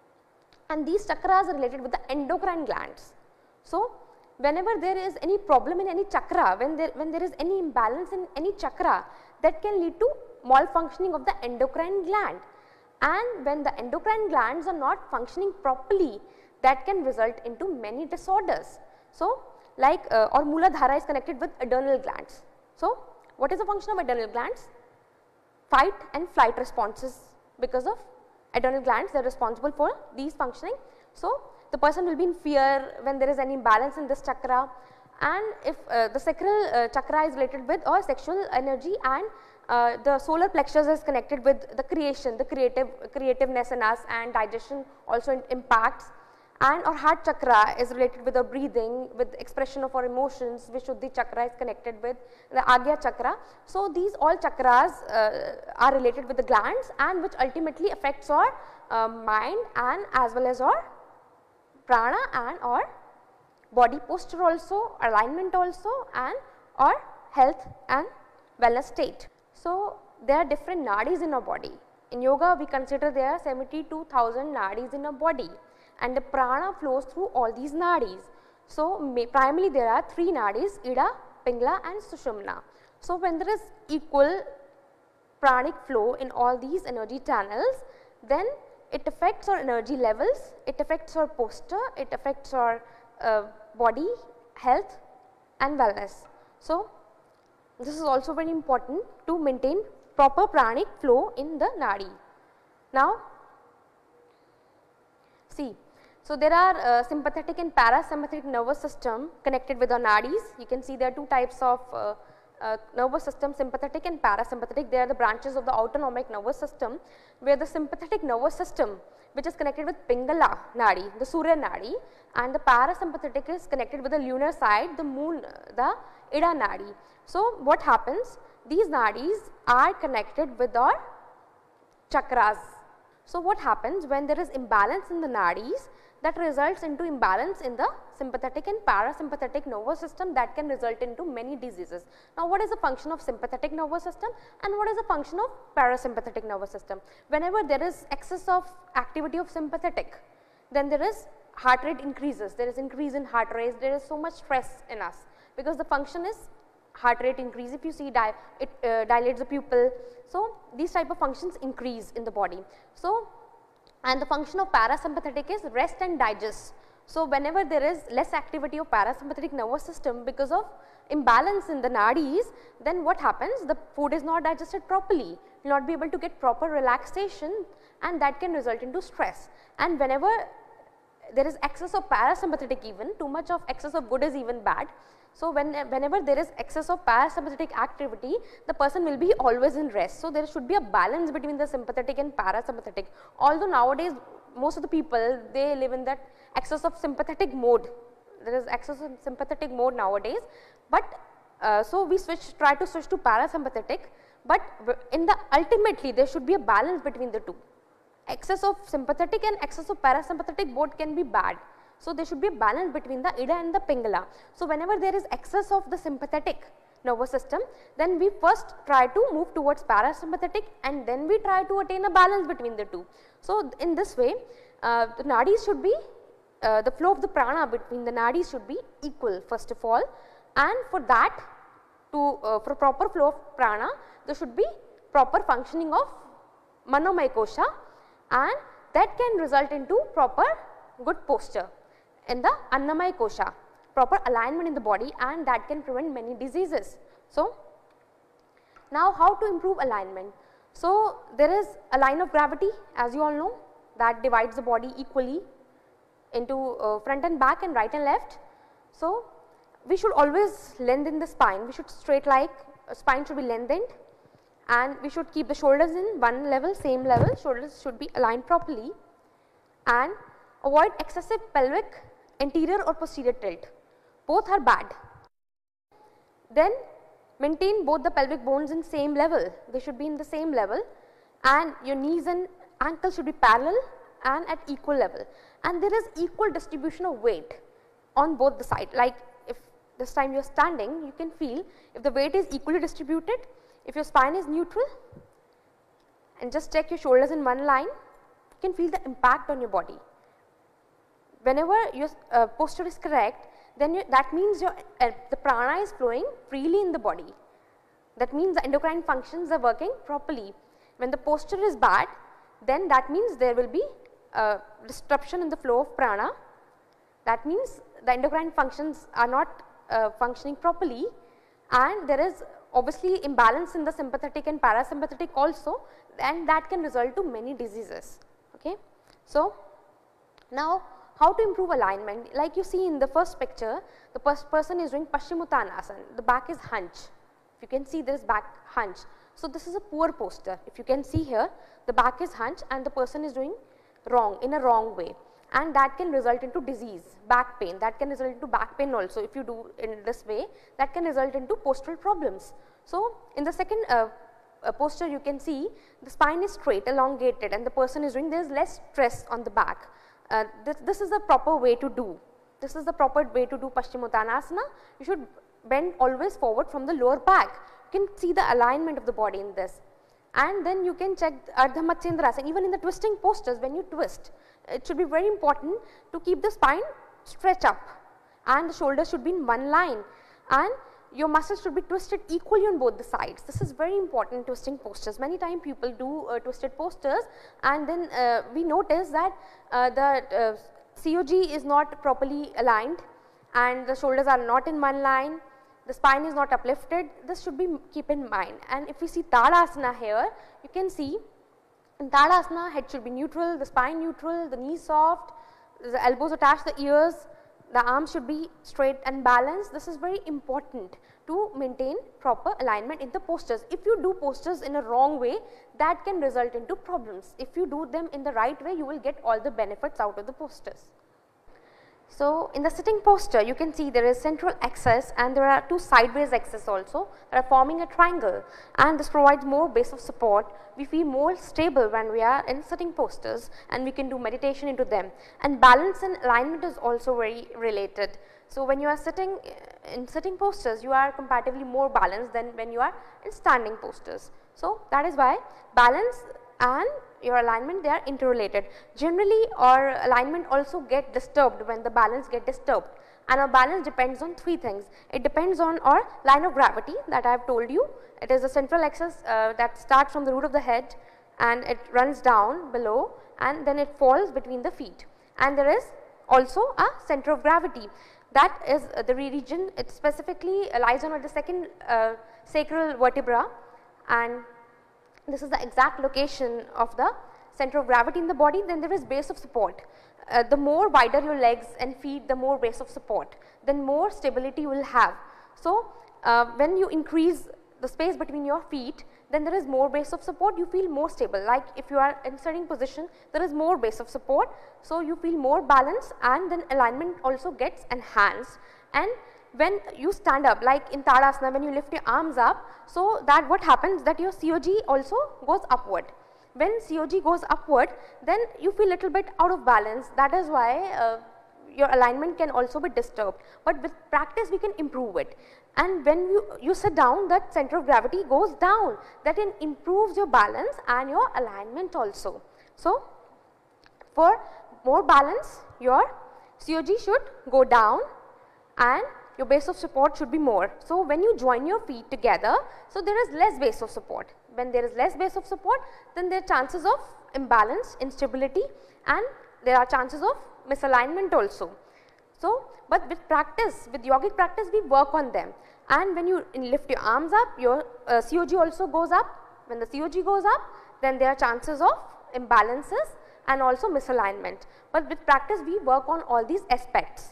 and these chakras are related with the endocrine glands. So, whenever there is any problem in any chakra, when there, when there is any imbalance in any chakra, that can lead to malfunctioning of the endocrine gland, and when the endocrine glands are not functioning properly, that can result into many disorders. So, like uh, or Muladhara is connected with adrenal glands. So, what is the function of adrenal glands? Fight and flight responses. Because of adrenal glands, they are responsible for these functioning. So, the person will be in fear when there is any imbalance in this chakra, and if uh, the sacral uh, chakra is related with or sexual energy, and uh, the solar plexus is connected with the creation, the creative creativeness in us, and digestion also impacts, and our heart chakra is related with the breathing, with expression of our emotions. Vishuddhi chakra is connected with the Agya chakra. So, these all chakras uh, are related with the glands, and which ultimately affects our uh, mind and as well as our prana and our body posture also, alignment also, and our health and wellness state. So, there are different nadis in our body. In yoga, we consider there are seventy-two thousand nadis in our body, and the prana flows through all these nadis. So, primarily there are three nadis, Ida, Pingala and Sushumna. So, when there is equal pranic flow in all these energy channels, then it affects our energy levels, it affects our posture, it affects our uh, body, health and wellness. So, this is also very important to maintain proper pranic flow in the nadi. Now, see, so there are uh, sympathetic and parasympathetic nervous system connected with our nadis. You can see there are two types of uh, uh, nervous system, sympathetic and parasympathetic. They are the branches of the autonomic nervous system, where the sympathetic nervous system, which is connected with Pingala nadi, the Surya nadi, and the parasympathetic is connected with the lunar side, the moon, the Ida nadi. So, what happens? These nadis are connected with our chakras. So, what happens when there is imbalance in the nadis? That results into imbalance in the sympathetic and parasympathetic nervous system, that can result into many diseases. Now, what is the function of sympathetic nervous system and what is the function of parasympathetic nervous system? Whenever there is excess of activity of sympathetic, then there is heart rate increases, there is increase in heart rate, there is so much stress in us, because the function is heart rate increase. If you see di it uh, dilates the pupil. So, these type of functions increase in the body. So, and the function of parasympathetic is rest and digest. So, whenever there is less activity of parasympathetic nervous system because of imbalance in the nadis, then what happens? The food is not digested properly, you will not be able to get proper relaxation, and that can result into stress. And whenever there is excess of parasympathetic, even too much of excess of good is even bad. So, when, whenever there is excess of parasympathetic activity, the person will be always in rest. So, there should be a balance between the sympathetic and parasympathetic. Although nowadays most of the people, they live in that excess of sympathetic mode, there is excess of sympathetic mode nowadays, but uh, so we switch, try to switch to parasympathetic, but in the ultimately there should be a balance between the two. Excess of sympathetic and excess of parasympathetic both can be bad. So, there should be a balance between the Ida and the Pingala. So, whenever there is excess of the sympathetic, nervous system, then we first try to move towards parasympathetic and then we try to attain a balance between the two. So, in this way uh, the nadis should be, uh, the flow of the prana between the nadis should be equal first of all, and for that to uh, for proper flow of prana there should be proper functioning of manomaya kosha, and that can result into proper good posture in the annamaya kosha, proper alignment in the body, and that can prevent many diseases. So, now how to improve alignment? So, there is a line of gravity, as you all know, that divides the body equally into uh, front and back and right and left. So, we should always lengthen the spine, we should straight like uh, spine should be lengthened, and we should keep the shoulders in one level, same level, shoulders should be aligned properly, and avoid excessive pelvic anterior or posterior tilt, both are bad. Then maintain both the pelvic bones in same level, they should be in the same level, and your knees and ankles should be parallel and at equal level, and there is equal distribution of weight on both the side. Like if this time you are standing, you can feel if the weight is equally distributed, if your spine is neutral and just check your shoulders in one line, you can feel the impact on your body. Whenever your uh, posture is correct, then you, that means your uh, the prana is flowing freely in the body. That means the endocrine functions are working properly. When the posture is bad, then that means there will be uh, disruption in the flow of prana. That means the endocrine functions are not uh, functioning properly, and there is obviously imbalance in the sympathetic and parasympathetic also, and that can result to many diseases. Okay. So, now how to improve alignment? Like you see in the first picture, the first person is doing Paschimottanasana, the back is hunch. If you can see, there is back hunch. So, this is a poor posture. If you can see here, the back is hunch and the person is doing wrong, in a wrong way, and that can result into disease, back pain, that can result into back pain also. If you do in this way, that can result into postural problems. So, in the second uh, uh, posture you can see the spine is straight, elongated, and the person is doing, there is less stress on the back. Uh, this, this is the proper way to do. This is the proper way to do Paschimottanasana. You should bend always forward from the lower back. You can see the alignment of the body in this. And then you can check Ardha Matsyendrasana. Even in the twisting postures, when you twist, it should be very important to keep the spine stretch up, and the shoulders should be in one line, and your muscles should be twisted equally on both the sides. This is very important in twisting postures. Many times people do uh, twisted postures, and then uh, we notice that uh, the uh, C O G is not properly aligned and the shoulders are not in one line, the spine is not uplifted. This should be keep in mind. And if we see Tadasana here, you can see in Tadasana head should be neutral, the spine neutral, the knees soft, the elbows attached to the ears, the arms should be straight and balanced. This is very important to maintain proper alignment in the postures. If you do postures in a wrong way, that can result into problems. If you do them in the right way, you will get all the benefits out of the postures. So, in the sitting posture, you can see there is central axis and there are two sideways axes also that are forming a triangle, and this provides more base of support. We feel more stable when we are in sitting postures, and we can do meditation into them. And balance and alignment is also very related. So, when you are sitting in sitting postures, you are comparatively more balanced than when you are in standing postures. So, that is why balance and your alignment, they are interrelated. Generally our alignment also get disturbed when the balance get disturbed, and our balance depends on three things. It depends on our line of gravity that I have told you. It is a central axis uh, that starts from the root of the head and it runs down below, and then it falls between the feet. And there is also a center of gravity, that is uh, the region, it specifically lies on the second uh, sacral vertebra, and this is the exact location of the center of gravity in the body. Then there is base of support. Uh, the more wider your legs and feet, the more base of support, then more stability you will have. So, uh, when you increase the space between your feet, then there is more base of support, you feel more stable. Like if you are in sitting position, there is more base of support, so you feel more balance, and then alignment also gets enhanced. And when you stand up, like in Tadasana, when you lift your arms up, so that what happens, that your C O G also goes upward. When C O G goes upward, then you feel little bit out of balance. That is why uh, your alignment can also be disturbed, but with practice we can improve it. and when you, you sit down, that center of gravity goes down. That improves your balance and your alignment also. So, for more balance, your C O G should go down and your base of support should be more. So, when you join your feet together, so there is less base of support. When there is less base of support, then there are chances of imbalance, instability, and there are chances of misalignment also. So, but with practice, with yogic practice, we work on them, and when you lift your arms up, your uh, C O G also goes up. When the C O G goes up, then there are chances of imbalances and also misalignment. But with practice, we work on all these aspects.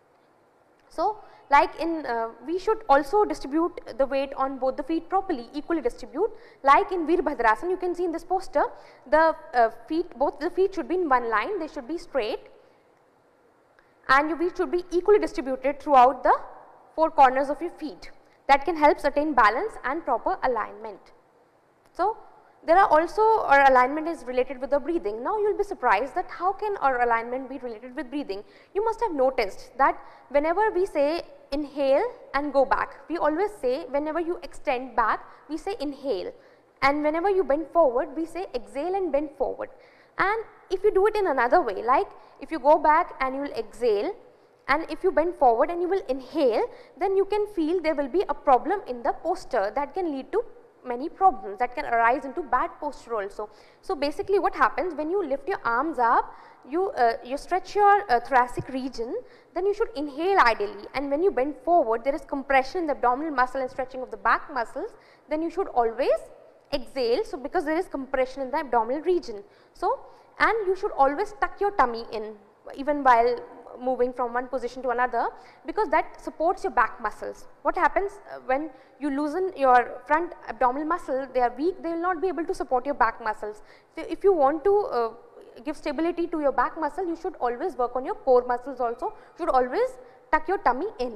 So, like in uh, we should also distribute the weight on both the feet properly, equally distribute. Like in Veerbhadrasana, you can see in this poster, the uh, feet, both the feet should be in one line, they should be straight, and your feet should be equally distributed throughout the four corners of your feet. That can help attain balance and proper alignment. So, there are also, our alignment is related with the breathing. Now, you will be surprised that how can our alignment be related with breathing. You must have noticed that whenever we say inhale and go back, we always say whenever you extend back, we say inhale, and whenever you bend forward, we say exhale and bend forward. And if you do it in another way, like if you go back and you will exhale, and if you bend forward and you will inhale, then you can feel there will be a problem in the posture that can lead to many problems, that can arise into bad posture also. So, basically what happens when you lift your arms up, you, uh, you stretch your uh, thoracic region, then you should inhale ideally, and when you bend forward, there is compression in the abdominal muscle and stretching of the back muscles, then you should always exhale. So, because there is compression in the abdominal region. So, and you should always tuck your tummy in even while moving from one position to another, because that supports your back muscles. What happens uh, when you loosen your front abdominal muscle, they are weak, they will not be able to support your back muscles. So, if you want to uh, give stability to your back muscle, you should always work on your core muscles also, you should always tuck your tummy in.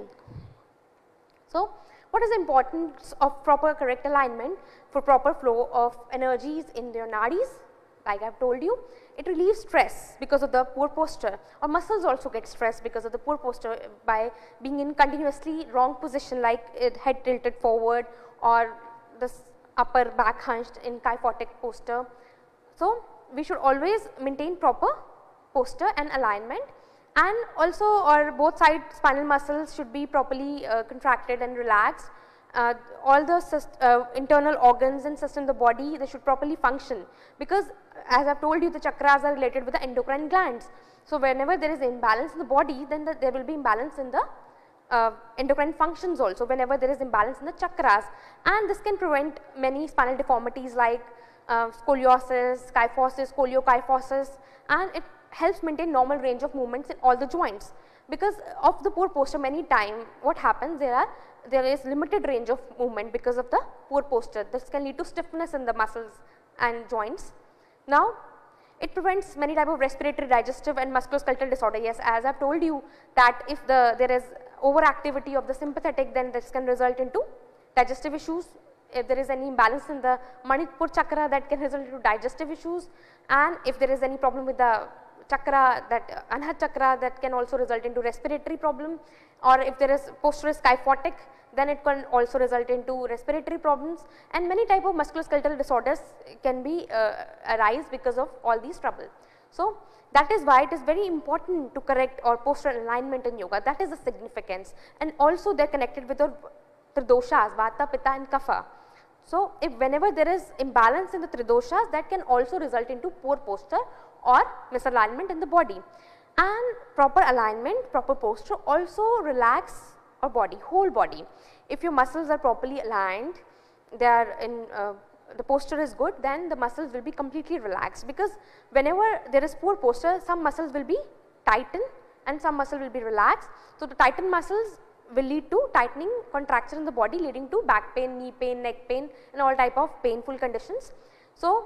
So, what is the importance of proper correct alignment for proper flow of energies in your nadis? Like I have told you, it relieves stress because of the poor posture, or muscles also get stressed because of the poor posture by being in continuously wrong position, like it head tilted forward or this upper back hunched in kyphotic posture. So, we should always maintain proper posture and alignment, and also or both side spinal muscles should be properly uh, contracted and relaxed. Uh, all the uh, internal organs and systems in the body, they should properly function, because as I have told you, the chakras are related with the endocrine glands. So, whenever there is imbalance in the body, then the, there will be imbalance in the uh, endocrine functions also, whenever there is imbalance in the chakras, and this can prevent many spinal deformities like uh, scoliosis, kyphosis, scoliokyphosis, and it helps maintain normal range of movements in all the joints. Because of the poor posture, many time what happens, there are there is limited range of movement because of the poor posture. This can lead to stiffness in the muscles and joints. Now, it prevents many type of respiratory, digestive and musculoskeletal disorder. Yes, as I have told you that if the there is overactivity of the sympathetic, then this can result into digestive issues. If there is any imbalance in the Manipur chakra, that can result into digestive issues, and if there is any problem with the chakra, that uh, Anhat chakra, that can also result into respiratory problem, or if there is posture is kyphotic, then it can also result into respiratory problems, and many type of musculoskeletal disorders can be uh, arise because of all these trouble. So, that is why it is very important to correct our postural alignment in yoga. That is the significance, and also they are connected with our tridoshas, Vata, Pitta and Kapha. So, if whenever there is imbalance in the tridoshas, that can also result into poor posture or misalignment in the body. And proper alignment, proper posture also relax our body, whole body. If your muscles are properly aligned, they are in uh, the posture is good, then the muscles will be completely relaxed, because whenever there is poor posture, some muscles will be tightened and some muscle will be relaxed. So, the tightened muscles will lead to tightening contraction in the body, leading to back pain, knee pain, neck pain and all type of painful conditions. So,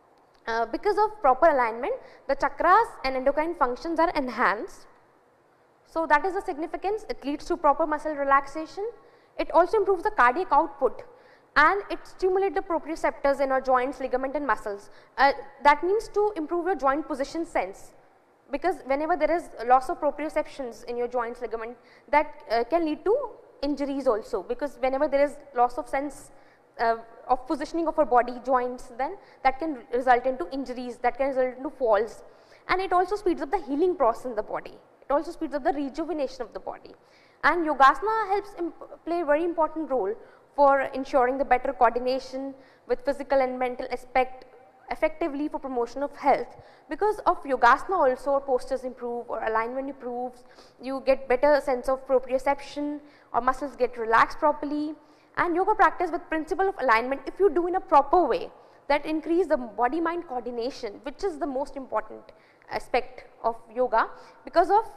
uh, because of proper alignment, the chakras and endocrine functions are enhanced. So, that is the significance. It leads to proper muscle relaxation. It also improves the cardiac output, and it stimulates the proprioceptors in our joints, ligament and muscles. Uh, that means to improve your joint position sense, because whenever there is loss of proprioceptions in your joints, ligament, that uh, can lead to injuries also, because whenever there is loss of sense uh, of positioning of our body joints, then that can result into injuries, that can result into falls, and it also speeds up the healing process in the body. It also speeds up the rejuvenation of the body, and Yogasana helps play a very important role for ensuring the better coordination with physical and mental aspect effectively for promotion of health. Because of Yogasana also our postures improve, or alignment improves, you get better sense of proprioception, or muscles get relaxed properly. And yoga practice with principle of alignment, if you do in a proper way, that increase the body mind coordination, which is the most important aspect of yoga. Because of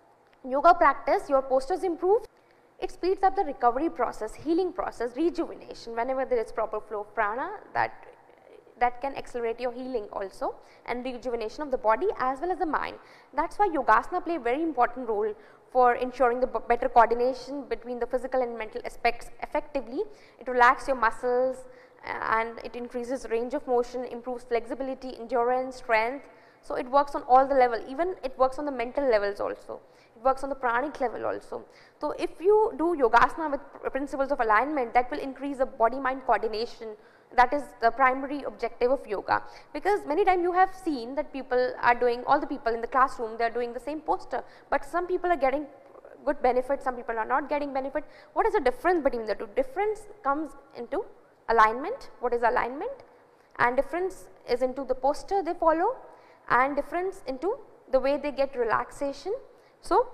yoga practice your postures improve, it speeds up the recovery process, healing process, rejuvenation. Whenever there is proper flow of prana, that that can accelerate your healing also and rejuvenation of the body as well as the mind. That is why Yogasana play a very important role for ensuring the better coordination between the physical and mental aspects effectively. It relaxes your muscles and it increases range of motion, improves flexibility, endurance, strength. So, it works on all the level, even it works on the mental levels also, it works on the pranic level also. So, if you do Yogasana with principles of alignment, that will increase the body mind coordination. That is the primary objective of yoga, because many times you have seen that people are doing, all the people in the classroom they are doing the same posture, but some people are getting good benefit, some people are not getting benefit. What is the difference between the two? Difference comes into alignment, what is alignment, and difference is into the posture they follow, and difference into the way they get relaxation. So,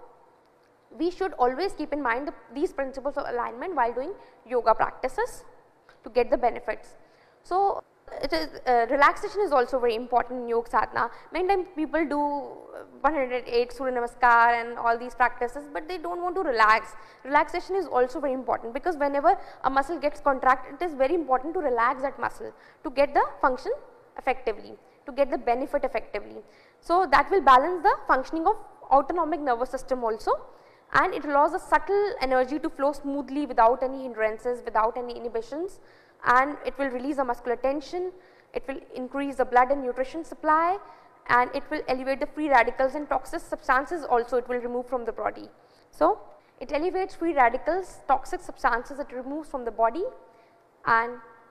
we should always keep in mind the, these principles of alignment while doing yoga practices to get the benefits. So, it is uh, relaxation is also very important in yoga sadhana. Many times people do one hundred eight Surya Namaskar and all these practices, but they do not want to relax. Relaxation is also very important, because whenever a muscle gets contracted, it is very important to relax that muscle to get the function effectively, to get the benefit effectively. So, that will balance the functioning of autonomic nervous system also, and it allows a subtle energy to flow smoothly without any hindrances, without any inhibitions, and it will release the muscular tension, it will increase the blood and nutrition supply, and it will elevate the free radicals and toxic substances also it will remove from the body. So, it elevates free radicals, toxic substances it removes from the body, and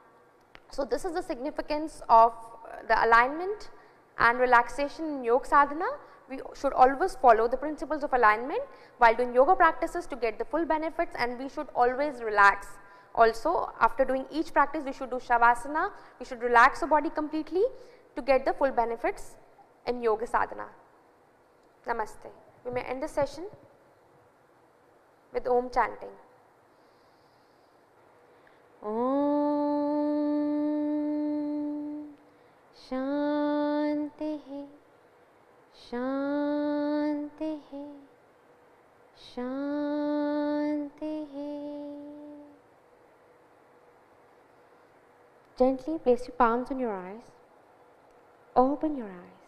so this is the significance of the alignment and relaxation in yoga sadhana. We should always follow the principles of alignment while doing yoga practices to get the full benefits, and we should always relax. Also, after doing each practice, we should do shavasana, we should relax the body completely to get the full benefits in yoga sadhana. Namaste. We may end the session with Om chanting. Om Shanti Shanti Shanti. Gently place your palms on your eyes, open your eyes.